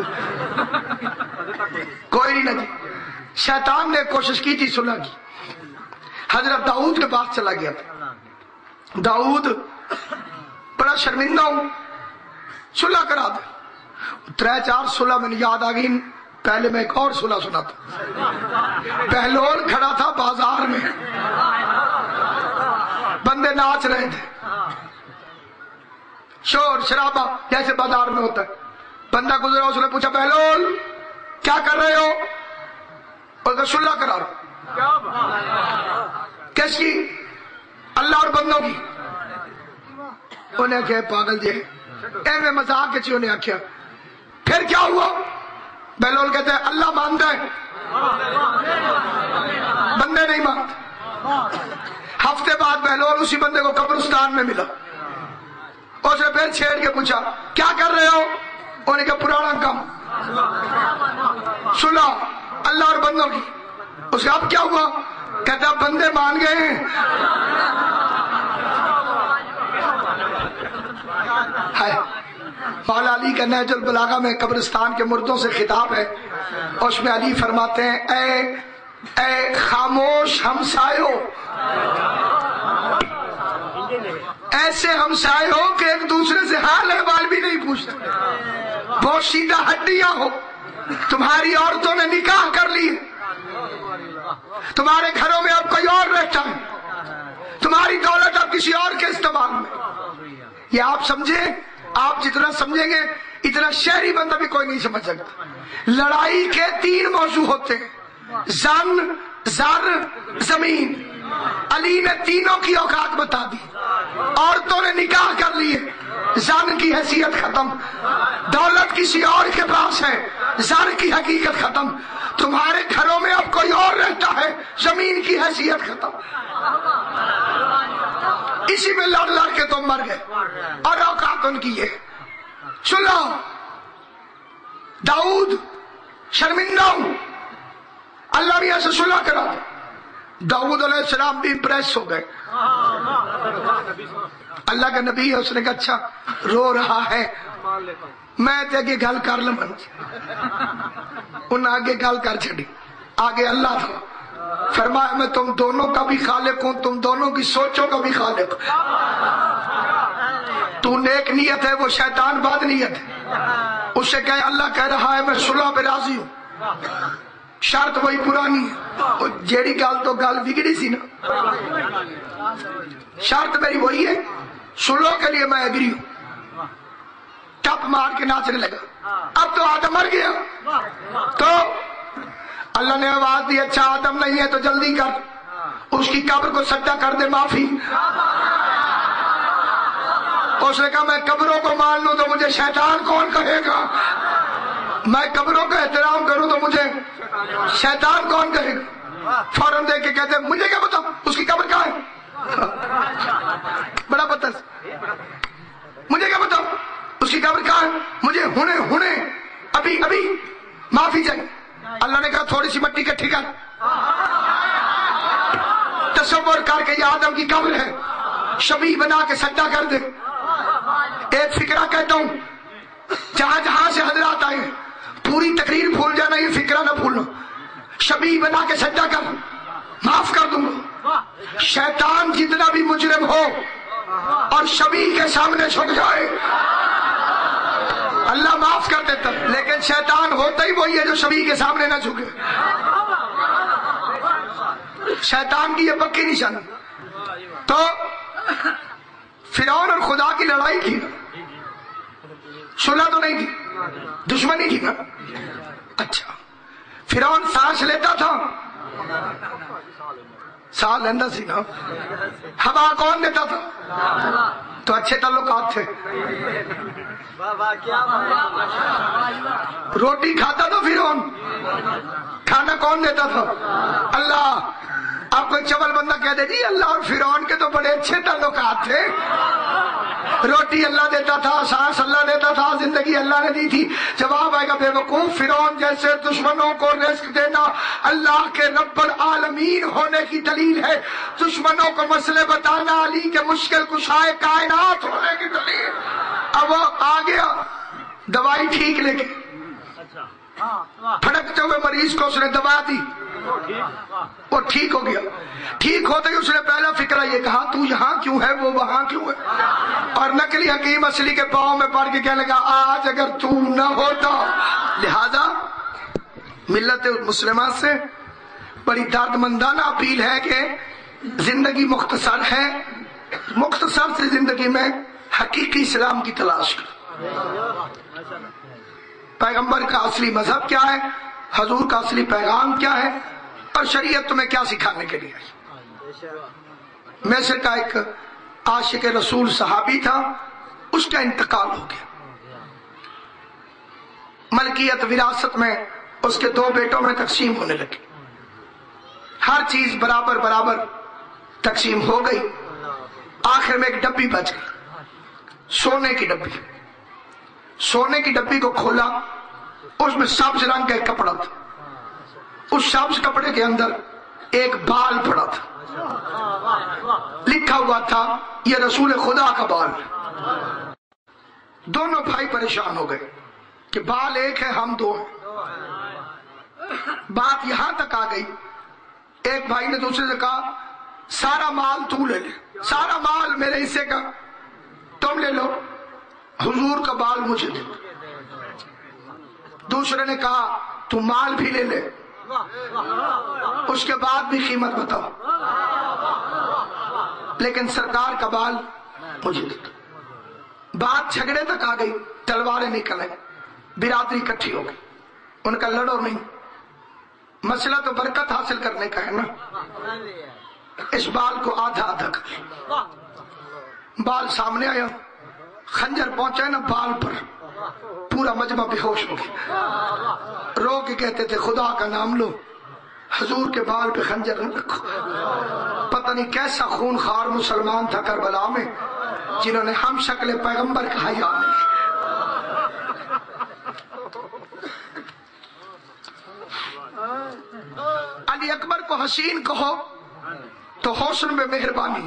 کوئی نہیں نہ جی۔ شیطان نے کوشش کی تھی صلح کی، حضرت داؤد کے پاس چلا گیا تھا، داؤد بڑا شرمندہ ہوں، صلح کرا دے۔ ترے چار صلح میں یاد آ گئی، پہلے میں ایک اور صلح سنا تھا۔ بہلول کھڑا تھا بازار میں، بندے ناچ رہے تھے، شور شرابہ جیسے بازار میں ہوتا ہے۔ بندہ گزرا، اس نے پوچھا بہلول کیا کر رہے ہو؟ اور کہا صلح کرا رہا ہوں۔ کس کی؟ اللہ اور بندوں کی۔ انہیں کہ پاگل جی ایویں مذاق کے چیوں نے آکھیا۔ پھر کیا ہوا؟ بہلول کہتے ہیں اللہ مانتا ہے، بندے نہیں مانتے۔ ہفتے بعد بہلول اسی بندے کو قبرستان میں ملا، اس نے پھر چھیڑ کے پوچھا کیا کر رہے ہو؟ انہوں نے کہا پرانا کام، صلح اللہ اور بندوں کی۔ اس کا اب کیا ہوا؟ کہتا بندے مان گئے ہیں۔ مولا علی کا نہج البلاغہ میں قبرستان کے مردوں سے خطاب ہے، اس میں علی فرماتے ہیں اے اے خاموش ہمسایوں، ایسے ہمسائے ہو کہ ایک دوسرے سے حال احوال بھی نہیں پوچھتے، پوشیدہ ہڈیاں ہو، تمہاری عورتوں نے نکاح کر لی، تمہارے گھروں میں اب کوئی اور رہتا ہے، تمہاری دولت اب کسی اور کے استعمال میں۔ یہ آپ سمجھیں، آپ جتنا سمجھیں گے اتنا شہری بندہ بھی کوئی نہیں سمجھ سکتا۔ لڑائی کے تین موضوع ہوتے ہیں، زن، زر، زمین۔ علی نے تینوں کی اوقات بتا دی، عورتوں نے نکاح کر لیے، زن کی حیثیت ختم، دولت کسی اور کے پاس ہے، زر کی حقیقت ختم، تمہارے گھروں میں اب کوئی اور رہتا ہے، زمین کی حیثیت ختم۔ اسی میں لڑ لڑ کے تم مر گئے، اور اوقات ان کی یہ صلح۔ داؤد شرمندہ ہوں، اللہ میاں سے صلح کرا۔ داؤد علیہ السلام بھی امپریس ہو گئے، اللہ کا نبی ہے، اس نے کہا اچھا رو رہا ہے، میں تے آگے گل کر لمن۔ انہیں آگے گل کر چھڑی، آگے اللہ تھا، فرمایا میں تم دونوں کا بھی خالق ہوں، تم دونوں کی سوچوں کا بھی خالق۔ تو نیک نیت ہے، وہ شیطان بد نیت ہے، اسے کہے اللہ کہہ رہا ہے میں صلح پہ راضی ہوں، شرط وہی پرانی ہے، جیڑی گل تو گل بگڑی سی نا، شرط میری وہی ہے، صلح کے لیے میں ایگری ہوں۔ ٹپ مار کے ناچنے لگا، اب تو آدم مر گیا، تو اللہ نے آواز دی اچھا آدم نہیں ہے تو جلدی کر، اس کی قبر کو سجدہ کر دے، معافی۔ اس نے کہا میں قبروں کو مان لوں تو مجھے شیطان کون کہے گا، میں قبروں کا احترام کروں تو مجھے شیطان کون کہے گا۔ فوراً دیکھ کے کہتے مجھے کیا پتا اس کی قبر کہاں ہے، بڑا پتہ، مجھے کیا پتا اس کی قبر کہاں ہے، مجھے ہونے ہونے ابھی ابھی معافی چاہیے۔ اللہ نے کہا تھوڑی سی مٹی اکٹھی کر، تصور کر کے یہ آدم کی قبر ہے، شبیہ بنا کے سجدہ کر دے۔ ایک فکرہ کہتا ہوں، جہاں جہاں سے حضرات آئے پوری تقریر بھول جانا، یہ فکرہ نہ بھولنا، شبیہ بنا کے سجدہ کر، معاف کر دوں گا۔ شیطان جتنا بھی مجرم ہو اور شبیہ کے سامنے جھک جائے اللہ معاف کر دیتا، لیکن شیطان ہوتا ہی وہی ہے جو شبیہ کے سامنے نہ جھکے۔ شیطان کی یہ پکی نشانی۔ تو فرعون اور خدا کی لڑائی تھی، صلح تو نہیں تھی، دشمنی تھی نا۔ اچھا فرعون سانس لیتا تھا؟ سا لینا سی نا. ہوا کون دیتا تھا؟ تو اچھے تعلقات تھے. روٹی کھاتا تھا فرعون؟ کھانا کون دیتا تھا؟ اللہ. آپ کوئی چول بندہ کہہ دے جی اللہ اور فرعون کے تو بڑے اچھے تعلقات تھے. روٹی اللہ دیتا تھا، سانس اللہ دیتا تھا، زندگی اللہ نے دی تھی. جواب آئے گا بے وقوف، فرعون جیسے دشمنوں کو رزق دینا اللہ کے رب العالمین ہونے کی دلیل ہے. دشمنوں کو مسئلے بتانا علی کے مشکل کشائے کائنات ہونے کی دلیل. اب وہ آ گیا دوائی ٹھیک لے کے، پھڑکتے ہوئے مریض کو اس نے دوا دی، وہ ٹھیک ہو گیا. ٹھیک ہوتے ہی اس نے پہلا فکرہ یہ کہا تو یہاں کیوں ہے وہ وہاں کیوں ہے. اور نقلی حکیم اصلی کے پاؤں میں پڑھ کے کہنے لگا آج اگر تو نہ ہوتا. لہذا ملت مسلمہ سے بڑی درد مندانہ اپیل ہے کہ زندگی مختصر ہے، مختصر سے زندگی میں حقیقی اسلام کی تلاش کرو. پیغمبر کا اصلی مذہب کیا ہے، حضور کا اصلی پیغام کیا ہے، اور شریعت تمہیں کیا سکھانے کے لیے آئی. مصر کا ایک عاشق رسول صحابی تھا، اس کا انتقال ہو گیا. ملکیت وراثت میں اس کے دو بیٹوں میں تقسیم ہونے لگی. ہر چیز برابر برابر تقسیم ہو گئی. آخر میں ایک ڈبی بچ گئی، سونے کی ڈبی. سونے کی ڈبی کو کھولا، اس میں سبز رنگ کا ایک کپڑا تھا. اس سبز کپڑے کے اندر ایک بال پڑا تھا، لکھا ہوا تھا یہ رسول خدا کا بال. دونوں بھائی پریشان ہو گئے کہ بال ایک ہے ہم دو ہیں. بات یہاں تک آ گئی، ایک بھائی نے دوسرے سے کہا سارا مال تو لے لے، سارا مال میرے حصے کا تم لے لو، حضور کا بال مجھے دے. دوسرے نے کہا تو مال بھی لے لے، اس کے بعد بھی قیمت بتاؤ، لیکن سرکار کا بال مجھے دے. بات جھگڑے تک آ گئی، تلواریں نکل آئی، برادری اکٹھی ہو گئی. ان کا لڑو نہیں، مسئلہ تو برکت حاصل کرنے کا ہے نا. اس بال کو آدھا آدھا کر. بال سامنے آیا، خنجر پہنچا نا بال پر، پورا مجمع بے ہوش ہو گیا. رو کے کہتے تھے خدا کا نام لو، حضور کے بال پہ خنجر نہ رکھو. پتہ نہیں کیسا خون خوار مسلمان تھا کربلا میں جنہوں نے ہم شکل پیغمبر کا حیا نہیں. علی اکبر کو حسین کہو تو حسن میں مہربانی،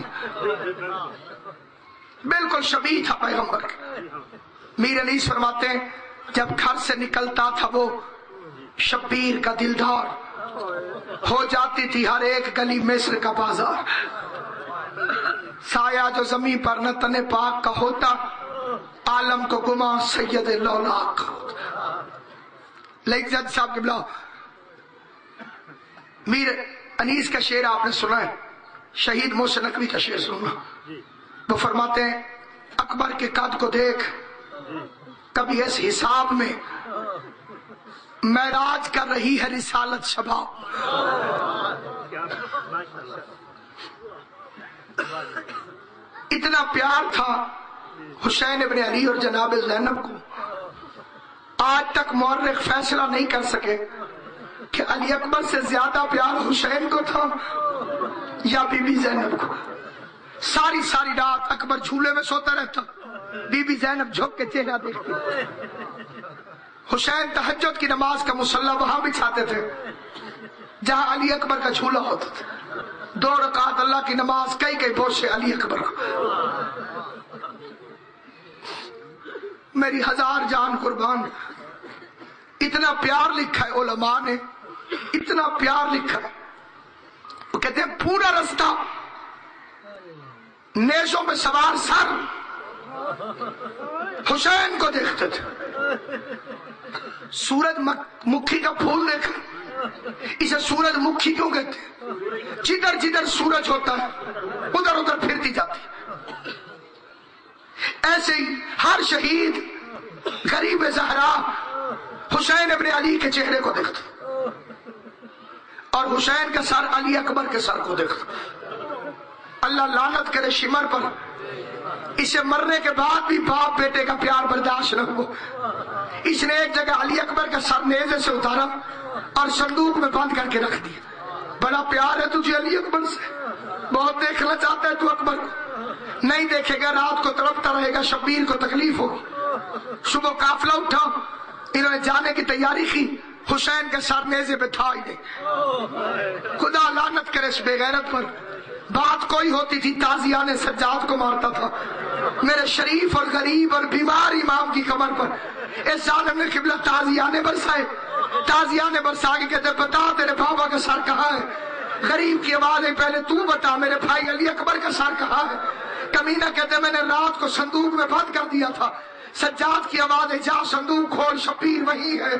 بالکل شبیہ تھا پیغمبر کا. میر علی فرماتے ہیں جب گھر سے نکلتا تھا وہ شبیر کا دلدار، ہو جاتی تھی ہر ایک گلی مصر کا بازار. سایہ جو زمین پر نہ تن پاک کا ہوتا، عالم کو گما سید لولاک کا ہوتا. لیک جج صاحب کے بلا میر انیس کا شعر آپ نے سنا ہے، شہید محسن نقوی کا شعر سننا. وہ فرماتے ہیں اکبر کے قد کو دیکھ کبھی اس حساب میں معراج کر رہی ہے رسالت شباب. اتنا پیار تھا حسین ابن علی اور جناب زینب کو، آج تک مورخ فیصلہ نہیں کر سکے کہ علی اکبر سے زیادہ پیار حسین کو تھا یا بی بی زینب کو. ساری ساری رات اکبر جھولے میں سوتا رہتا، بی بی زینب جھک کے چہرہ دیکھتی. حسین تہجد کی نماز کا مصلی وہاں بچھاتے تھے جہاں علی اکبر کا جھولا ہوتا تھا. دو رکعت اللہ کی نماز، کئی کئی بوسے علی اکبر. میری ہزار جان قربان. اتنا پیار لکھا ہے علماء نے، اتنا پیار لکھا ہے. وہ کہتے ہیں پورا رستہ نیزوں میں سوار سر حسین کو دیکھتے تھے. سورج مکھی کا پھول دیکھا، اسے سورج مکھی کیوں کہتے ہیں؟ جدھر جدھر سورج ہوتا ہے ادھر ادھر پھرتی جاتی. ایسے ہی ہر شہید غریب زہرا حسین ابن علی کے چہرے کو دیکھتے. اور حسین کا سر علی اکبر کے سر کو دیکھتا. اللہ لعنت کرے شمر پر، اسے مرنے کے بعد بھی باپ بیٹے کا پیار برداشت نہ ہوا. اس نے ایک جگہ علی اکبر کا سر نیزے سے اتارا اور صندوق میں بند کر کے رکھ دیا. بڑا پیار ہے تجھے علی اکبر سے، بہت دیکھنا چاہتا ہے تو اکبر کو. نہیں دیکھے گا، رات کو تڑپتا رہے گا، شبیر کو تکلیف ہوگی. صبح قافلہ اٹھا، انہوں نے جانے کی تیاری کی، حسین کے سر نیزے پہ تھا ہی نہیں. خدا لعنت کرے اس بے غیرت پر. بات کوئی ہوتی تھی تازیانے سجاد کو مارتا تھا. میرے شریف اور غریب اور بیمار امام کی کمر پر اس ظالم نے قبلہ تازیانے برسائے. تازیانے برسا کے کہتے بتا تیرے بابا کا سر کہاں ہے. غریب کی آواز ہے پہلے تو بتا میرے بھائی علی اکبر کا سر کہاں ہے. کمینہ کہتے میں نے رات کو صندوق میں بند کر دیا تھا. سجاد کی آواز ہے جا صندوق کھول شبیر وہی ہے،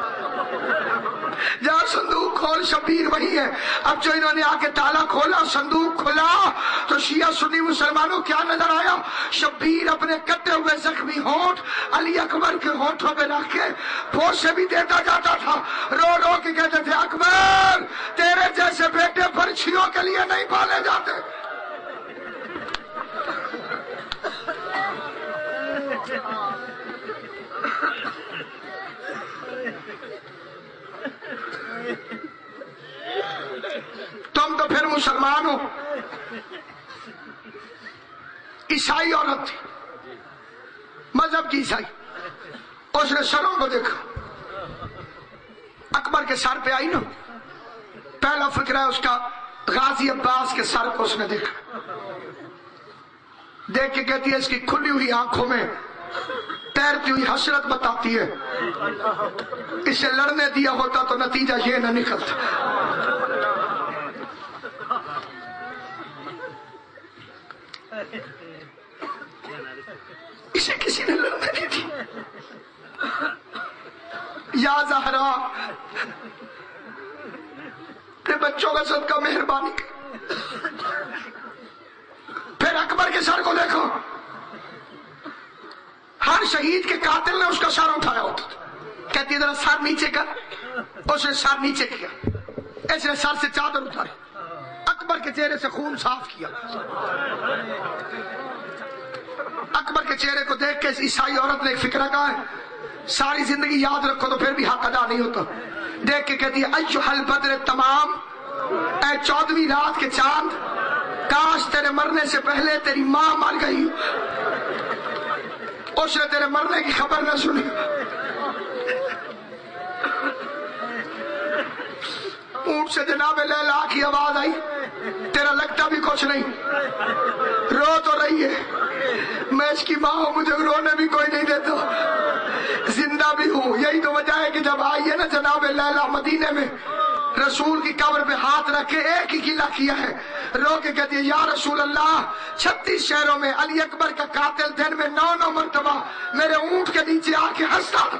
جا صندوق کھول شبیر وہی ہے. اب جو انہوں نے آ کے تالا کھولا، صندوق کھلا تو شیعہ سنی مسلمانوں کیا نظر آیا؟ شبیر اپنے کٹے ہوئے زخمی ہونٹ علی اکبر کے ہونٹوں پہ رکھ کے پوچھے بھی دیتا جاتا تھا. رو رو کے کہتے تھے اکبر تیرے جیسے بیٹے برچھیوں کے لیے نہیں پالے جاتے. تم تو پھر مسلمان ہو. عیسائی عورت تھی، مذہب کی عیسائی. اس نے سروں کو دیکھا، اکبر کے سر پہ آئی نا، پہلا فکر ہے اس کا غازی عباس کے سر کو اس نے دیکھا. دیکھ کے کہتی ہے اس کی کھلی ہوئی آنکھوں میں تیرتی ہوئی حسرت بتاتی ہے. اسے لڑنے دیا ہوتا تو نتیجہ یہ نہ نکلتا. اسے کسی نے لڑنے دی تھی. یا زہرا اپنے بچوں کا صدقہ مہربانی کر. پھر اکبر کے سر کو دیکھو، ہر شہید کے قاتل نے اس کا سر اٹھایا ہوتا تھا. کہتی ہے ذرا سر نیچے کر. اس نے سر نیچے کیا، اس نے سر سے چادر اتاری، اکبر کے چہرے سے خون صاف کیا. اکبر کے چہرے کو دیکھ کے عیسائی عورت نے ایک فکرہ کہا ہے ساری زندگی یاد رکھو تو پھر بھی حق ادا نہیں ہوتا. دیکھ کے کہتی ہے ایھا البدر تمام، اے چودہویں رات کے چاند، کاش تیرے مرنے سے پہلے تیری ماں مر گئی، اس نے تیرے مرنے کی خبر نہ سنی. اونٹ سے جناب لیلا کی آواز آئی، تیرا لگتا بھی کچھ نہیں، رو تو رہی ہے. میں اس کی ماں ہوں، مجھے رونے بھی کوئی نہیں دیتا، زندہ بھی ہوں. یہی تو وجہ ہے کہ جب آئی ہے نا جناب لیلا مدینے میں، رسول کی قبر پہ ہاتھ رکھ کے ایک ہی گیلا کیا ہے. رو کے کہتی ہے یا رسول اللہ، چھتیس شہروں میں علی اکبر کا قاتل دن میں نو نو مرتبہ میرے اونٹ کے نیچے آ کے ہنستا تھا.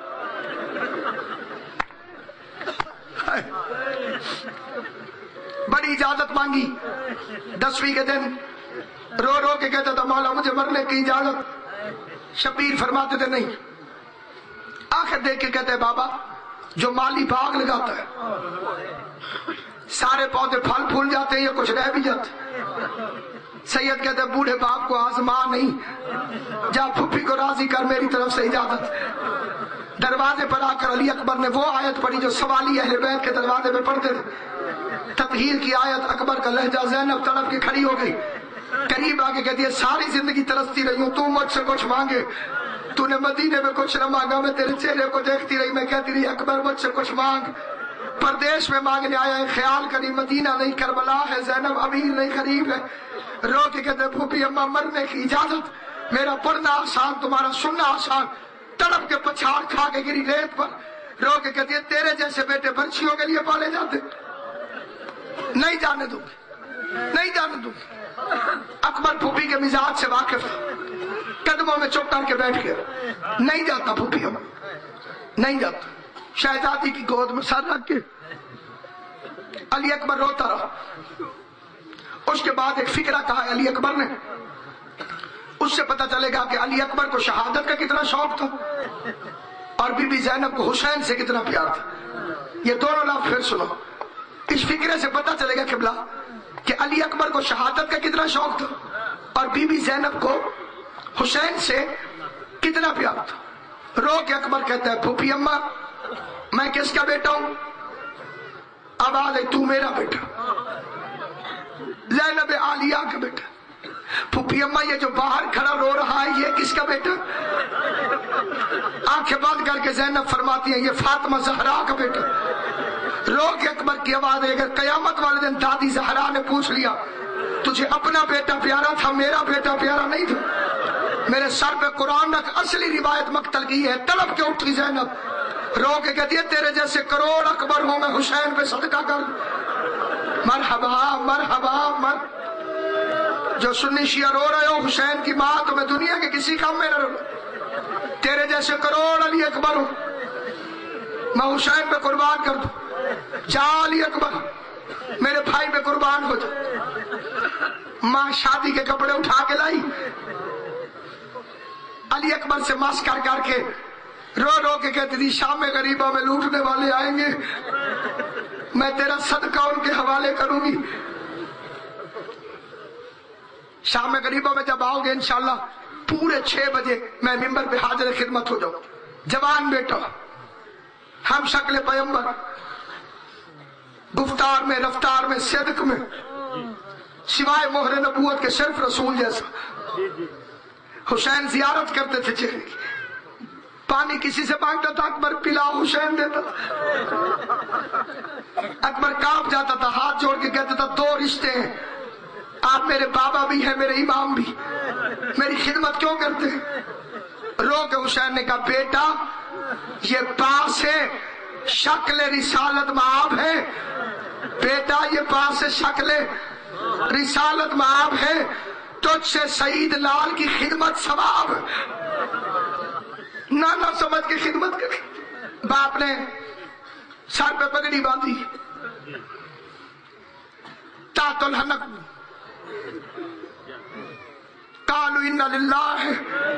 بڑی اجازت مانگی دسویں کے دن، رو رو کے کہتا تھا مولا مجھے مرنے کی اجازت. شبیر فرماتے تھے نہیں. آخر دیکھ کے کہتے ہیں بابا جو مالی باغ لگاتا ہے سارے پودے پھل پھول جاتے ہیں یا کچھ رہ بھی جاتے. سید کہتے ہیں بوڑھے باپ کو آزما نہیں، جا پھپھی کو راضی کر، میری طرف سے اجازت. دروازے پر آ کر علی اکبر نے وہ آیت پڑھی جو سوالی اہل بیت کے دروازے پہ پڑھتے تھے، تطہیر کی آیت. اکبر کا لہجہ زینب تڑپ کے کھڑی ہو گئی، قریب آ کے کہتی ہے ساری زندگی ترستی رہی ہوں تو مجھ سے کچھ مانگے، تو نے مدینے میں کچھ نہ مانگا. میں تیرے چہرے کو دیکھتی رہی، میں کہتی رہی اکبر مجھ سے کچھ مانگ. پردیش میں مانگنے آیا ہے، خیال کری مدینہ نہیں کربلا ہے، زینب امیر نہیں غریب ہے. رو کے کہتے پھوپھی اماں مرنے کی اجازت، میرا پڑھنا آسان تمہارا سننا آسان. تڑپ کے پچھاڑ کھا کے گری ریت پر. رو کے کہتی ہے تیرے جیسے بیٹے برچھیوں کے لیے پالے جاتے، نہیں جانے دوں گی، نہیں جانے دوں گی. اکبر پھوپھی کے مزاج سے واقف تھا، قدموں میں چپ کر کے بیٹھ گیا. نہیں جاتا پھوپھی اماں، نہیں جاتا. شہزادی کی گود میں سر رکھ کے علی اکبر روتا رہا. اس کے بعد ایک فکرہ کہا ہے علی اکبر نے، اس سے پتہ چلے گا کہ علی اکبر کو شہادت کا کتنا شوق تھا اور بی بی زینب کو حسین سے کتنا پیار تھا. یہ دونوں لفظ پھر سنو. اس فکرے سے پتہ چلے گا قبلہ کہ علی اکبر کو شہادت کا کتنا شوق تھا اور بی بی زینب کو حسین سے کتنا پیار تھا۔ رو کے اکبر کہتا ہے پھوپھی اماں میں کس کا بیٹا ہوں؟ اب آ گئی تو میرا بیٹا، زینب عالیہ کا بیٹا۔ پھوپھی اماں یہ جو باہر کھڑا رو رہا ہے یہ کس کا بیٹا؟ آنکھیں بند کر کے زینب فرماتی ہیں یہ فاطمہ زہرا کا بیٹا۔ رو کے اکبر کی آواز ہے اگر قیامت والے دن دادی زہرا نے پوچھ لیا تجھے اپنا بیٹا پیارا تھا میرا بیٹا پیارا نہیں تھا؟ میرے سر پہ قرآن رکھ، اصلی روایت مقتل کی ہے۔ طلب کے اٹھی زینب، رو کے کہتی ہے تیرے جیسے کروڑ اکبر ہوں میں حسین پہ صدقہ کر۔ مرحبا مرحبا مر جو سنی شیعہ رو رہے ہو حسین کی ماں تو میں دنیا کے کسی کام میں نہ رو، تیرے جیسے کروڑ علی اکبر ہوں میں حسین پہ قربان کر دوں۔ جا علی اکبر میرے بھائی پہ قربان ہو جا۔ ماں شادی کے کپڑے اٹھا کے لائی، علی اکبر سے مس کر کر کے رو رو کے کہتی تھی شام میں غریبہ میں لوٹنے والے آئیں گے میں تیرا صدقہ ان کے حوالے کروں گی۔ شام میں غریبوں میں جب آؤ گے انشاءاللہ پورے چھ بجے میں ممبر پہ حاضر خدمت ہو جاؤں۔ جوان بیٹا، ہم شکل پیغمبر، گفتار میں رفتار میں صدق میں سوائے مہر نبوت کے صرف رسول جیسا۔ حسین زیارت کرتے تھے چہرے کی، پانی کسی سے مانگتا تھا اکبر پلا حسین دیتا تھا۔ اکبر کانپ جاتا تھا، ہاتھ جوڑ کے کہتا تھا دو رشتے ہیں، آپ میرے بابا بھی ہیں میرے امام بھی، میری خدمت کیوں کرتے ہیں؟ رو کے حسین نے کہا بیٹا یہ پاس ہے شکل رسالت مآب ہے، بیٹا یہ پاس ہے شکل رسالت مآب ہے، تجھ سے سعید لال کی خدمت ثواب۔ نانا سمجھ کے خدمت کر، باپ نے سر پہ پگڑی باندھی، تات الحنک قالوا ان للہ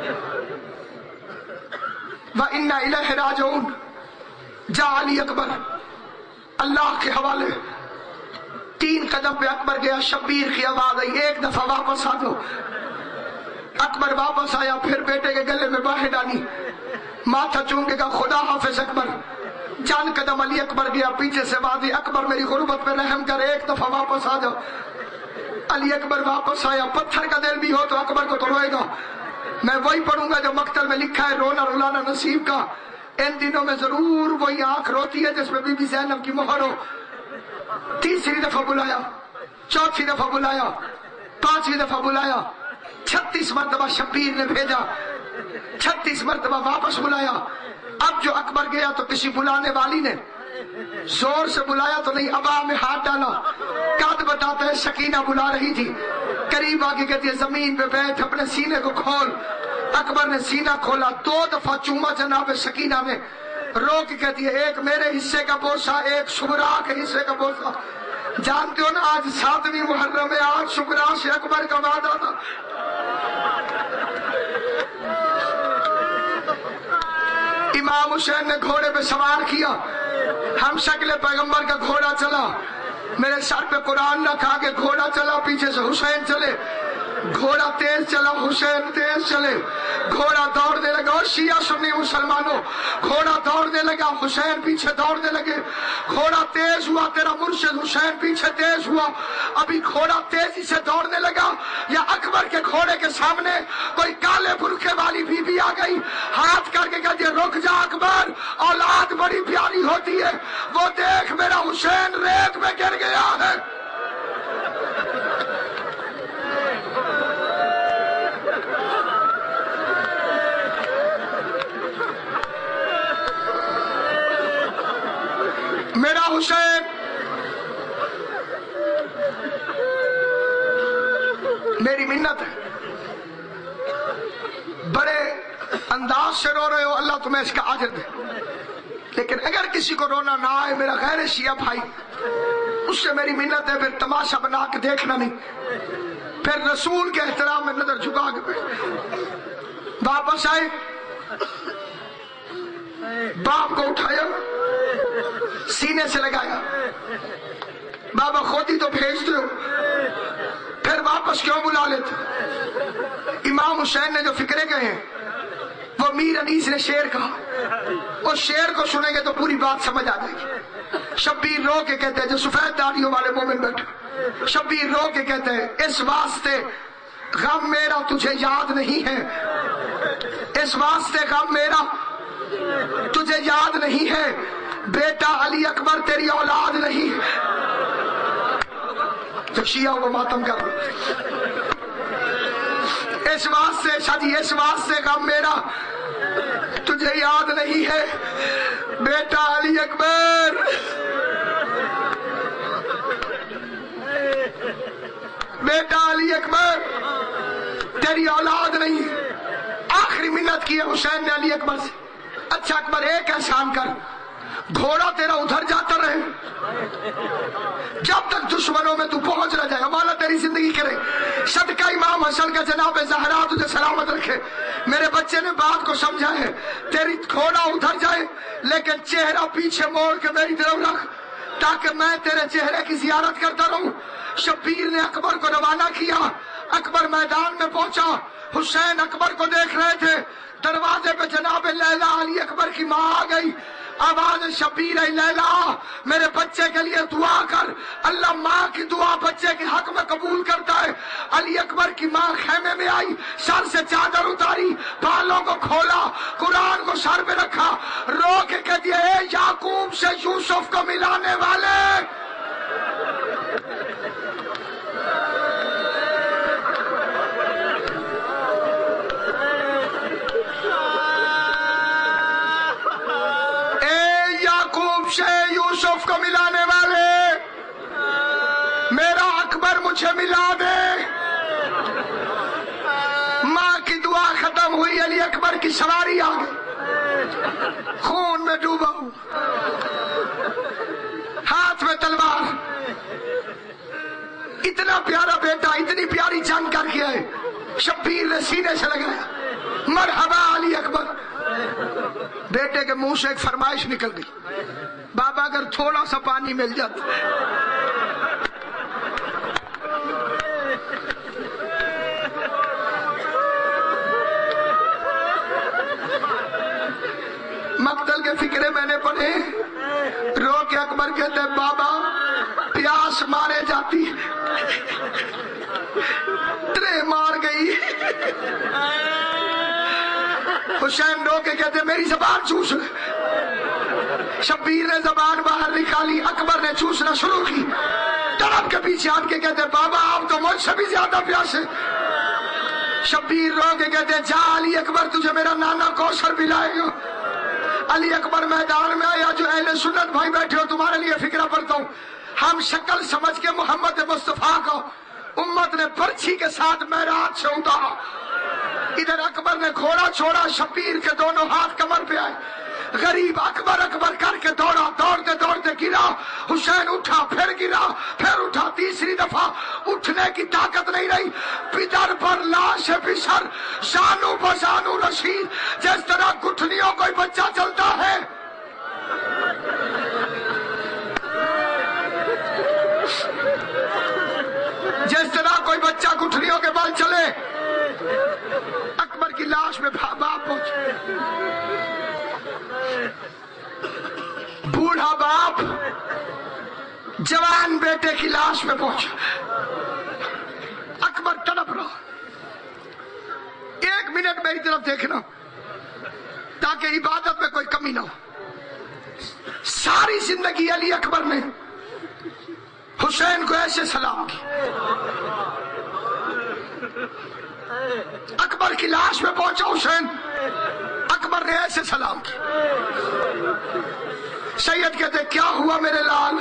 وَإِنَّا إِلَيْهِ رَاجِعُونَ۔ جا علی اکبر اللہ کے حوالے۔ تین قدم پہ اکبر گیا، شبیر کی آواز آئی ایک دفعہ واپس آ جاؤ۔ اکبر واپس آیا، پھر بیٹے کے گلے میں باہیں ڈالی، ماتھا چوم کے کہا خدا حافظ اکبر۔ چند قدم علی اکبر گیا، پیچھے سے بازی اکبر میری غربت پہ رحم کر ایک دفعہ واپس آ جاؤ۔ علی اکبر واپس آیا، پتھر کا دل بھی ہو تو اکبر کو تو روئے گا۔ میں وہی پڑھوں گا جو مقتل میں لکھا ہے رونا رولانا نصیب کا۔ ان دنوں میں ضرور وہی آنکھ روتی ہے جس میں بی بی زینب کی مہر ہو۔ تیسری دفعہ بلایا، چوتھی دفعہ بلایا، پانچویں دفعہ بلایا، چھتیس مرتبہ شبیر نے بھیجا، چھتیس مرتبہ واپس بلایا۔ اب جو اکبر گیا تو کسی بلانے والی نے زور سے بلایا تو نہیں، ابا میں ہاتھ ڈالا، قد بتاتا ہے سکینہ بلا رہی تھی، قریب آگے کہتی ہے زمین پہ بیٹھ اپنے سینے کو کھول۔ اکبر نے سینہ کھولا، دو دفعہ چوما جناب سکینہ نے، رو کے کہتی ہے ایک میرے حصے کا بوسہ ایک شبرا کے حصے کا بوسہ۔ جانتے ہو نا آج ساتویں محرم ہے، آج شبرا سے اکبر کا وعدہ تھا۔ امام حسین نے گھوڑے پہ سوار کیا، ہم شکل پیغمبر کا گھوڑا چلا، میرے سر پہ قرآن رکھا کے گھوڑا چلا، پیچھے سے حسین چلے، گھوڑا تیز چلا حسین تیز چلے، گھوڑا دوڑنے لگا، اور شیعہ سنی مسلمانوں گھوڑا دوڑنے لگا، حسین پیچھے دوڑنے لگے، گھوڑا تیز ہوا، تیرا مرشد حسین پیچھے تیز ہوا، ابھی گھوڑا تیزی سے دوڑنے لگا، یا اکبر کے گھوڑے کے سامنے کوئی کالے برقعے والی بی بی آ گئی، ہاتھ کر کے کہتی ہے رک جا اکبر، اولاد بڑی پیاری ہوتی ہے، وہ دیکھ میرا حسین ریت میں گر گیا ہے۔ میرا حسین میری منت ہے، بڑے انداز سے رو رہے ہو، اللہ تمہیں اس کا اجر دے، لیکن اگر کسی کو رونا نہ آئے میرا غیر شیعہ بھائی، اس سے میری منت ہے پھر تماشا بنا کے دیکھنا نہیں، پھر رسول کے احترام میں نظر جھکا کے بیٹھ۔ واپس آئے، باپ کو اٹھایا، سینے سے لگایا، بابا خود ہی تو بھیجتے ہو، پھر واپس کیوں بلا لیتے؟ امام حسین نے جو فکرے گئے ہیں وہ میر انیس نے شعر کہا، اس شعر کو سنیں گے تو پوری بات سمجھ آ جائے گی۔ شبیر رو کے کہتے ہیں، جو سفید داڑھیوں والے مومن بیٹھے، شبیر رو کے کہتے ہیں اس واسطے غم میرا تجھے یاد نہیں ہے، اس واسطے غم میرا تجھے یاد نہیں ہے، بیٹا علی اکبر تیری اولاد نہیں۔ تو شیعہ کو ماتم کر اس واسطے شادی اس واسطے غم میرا تجھے یاد نہیں ہے، بیٹا علی اکبر بیٹا علی اکبر تیری اولاد نہیں۔ آخری منت کی ہے حسین نے علی اکبر سے، اچھا اکبر ایک احسان کر، گھوڑا تیرا ادھر جاتا رہے جب تک دشمنوں میں تو پہنچ نہ جائے، حوالہ تیری زندگی کرے، صدقہ امام حسن کا جناب زہرا تجھے سلامت رکھے۔ میرے بچے نے بات کو سمجھا ہے، تیری گھوڑا ادھر جائے لیکن چہرہ پیچھے موڑ کے میری طرف رکھ تاکہ میں تیرے چہرے کی زیارت کرتا رہوں۔ شبیر نے اکبر کو روانہ کیا، اکبر میدان میں پہنچا، حسین اکبر کو دیکھ رہے تھے، دروازے پہ جناب لیلا علی اکبر کی ماں آ گئی، آواز شبیر اے لیلا میرے بچے کے لیے دعا کر، اللہ ماں کی دعا بچے کے حق میں قبول کرتا ہے۔ علی اکبر کی ماں خیمے میں آئی، سر سے چادر اتاری، بالوں کو کھولا، قرآن کو سر پہ رکھا، رو کے کہہ دیا اے یعقوب سے یوسف کو ملانے والے، یوسف کو ملانے والے، میرا اکبر مجھے ملا دے۔ ماں کی دعا ختم ہوئی، علی اکبر کی سواری آ گئی، خون میں ڈوبا ہوں، ہاتھ میں تلوار، اتنا پیارا بیٹا اتنی پیاری جنگ کر کے آئے، شبیر نے سینے سے لگایا مرحبا علی اکبر۔ بیٹے کے منہ سے ایک فرمائش نکل گئی، بابا اگر تھوڑا سا پانی مل جاتا۔ مقتل کے فکرے میں نے پڑھے، رو کے اکبر کہتے ہیں بابا پیاس مارے جاتی، ترے مار گئی۔ حسین رو کے کہتے ہیں میری زبان چوس لے۔ شبیر نے زبان باہر نکالی، اکبر نے چوسنا شروع کی، تڑپ کے پیچھے آن کے کہتے ہیں بابا آپ تو مجھ سے بھی زیادہ پیاسے۔ شبیر رو کے کہتے ہیں جا علی اکبر تجھے میرا نانا کوثر پلائے گا۔ علی اکبر میدان میں آیا، جو اہل سنت بھائی بیٹھے ہو تمہارے لیے فکرہ پڑھتا ہوں، ہم شکل سمجھ کے محمد مصطفیٰ کو امت نے پرچھی کے ساتھ معراج سے اتارا۔ ادھر اکبر نے گھوڑا چھوڑا، شبیر کے دونوں ہاتھ کمر پہ آئے، غریب اکبر اکبر کر کے دوڑا، دوڑتے دوڑتے گرا، حسین اٹھا پھر گرا پھر اٹھا، تیسری دفعہ اٹھنے کی طاقت نہیں رہی، پدر پر لاش پسر، زانو بزانو رشید، جس طرح گٹھنیوں کوئی بچہ چلتا ہے جس طرح کوئی بچہ گٹھنیوں کے بل چلے، اکبر کی لاش میں باپ پہنچے، بوڑھا باپ جوان بیٹے کی لاش میں پہنچا، اکبر تڑپ رہا۔ ایک منٹ میری طرف دیکھنا تاکہ عبادت میں کوئی کمی نہ ہو۔ ساری زندگی علی اکبر نے حسین کو ایسے سلام کی، اکبر کی لاش میں پہنچا حسین، اکبر نے ایسے سلام کی۔ سید کہتے کیا ہوا میرے لال،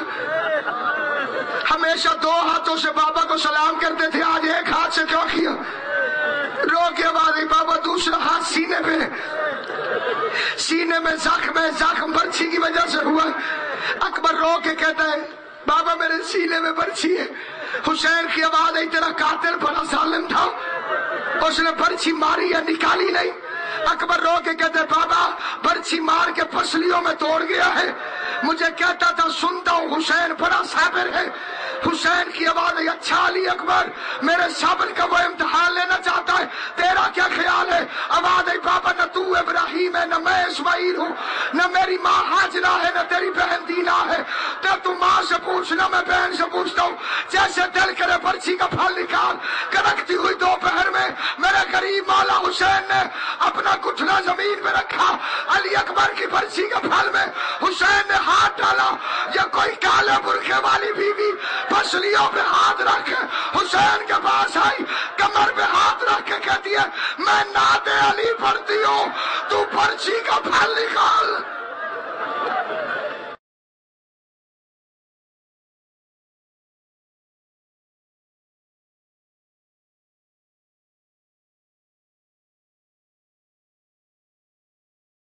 ہمیشہ دو ہاتھوں سے بابا کو سلام کرتے تھے، آج ایک ہاتھ سے کیوں کیا؟ رو کے آواز آئی بابا دوسرا ہاتھ سینے پہ، سینے میں زخم ہے، زخم برچھی کی وجہ سے ہوا۔ اکبر رو کے کہتا ہے بابا میرے سینے میں برچھی ہے۔ حسین کی آواز آئی تیرا قاتل بڑا ظالم تھا، اس نے برچھی ماری یا نکالی نہیں؟ اکبر رو کے کہتے بابا برچھی مار کے پسلیوں میں توڑ گیا ہے، مجھے کہتا تھا سنتا ہوں حسین بڑا صابر ہے، حسین کی آواز ہے اچھا علی اکبر میرے صبر کا وہ امتحان لینا چاہتا ہے، تیرا کیا خیال ہے؟ آواز ہے بابا نہ تو ابراہیم ہے نہ میں اسماعیل ہوں، نہ میری ماں ہاجرہ ہے نہ تیری بہن دینا ہے، نہ تو ماں سے پوچھنا میں بہن سے پوچھتا ہوں، جیسے دل کرے پرچی کا پھل نکال۔ کڑکتی ہوئی دوپہر میں میرے غریب مولا حسین نے اپنا گھٹنا زمین پہ رکھا، علی اکبر کی پرچی کے پھل میں حسین نے ہاتھ ڈالا، یا کوئی کالے برقعے والی بیوی پسلیوں پہ ہاتھ رکھ حسین کے پاس آئی، کمر پہ ہاتھ رکھ کے کہتی ہے میں نعت علی پڑھتی ہوں، تو پرچی کا پھل نکال۔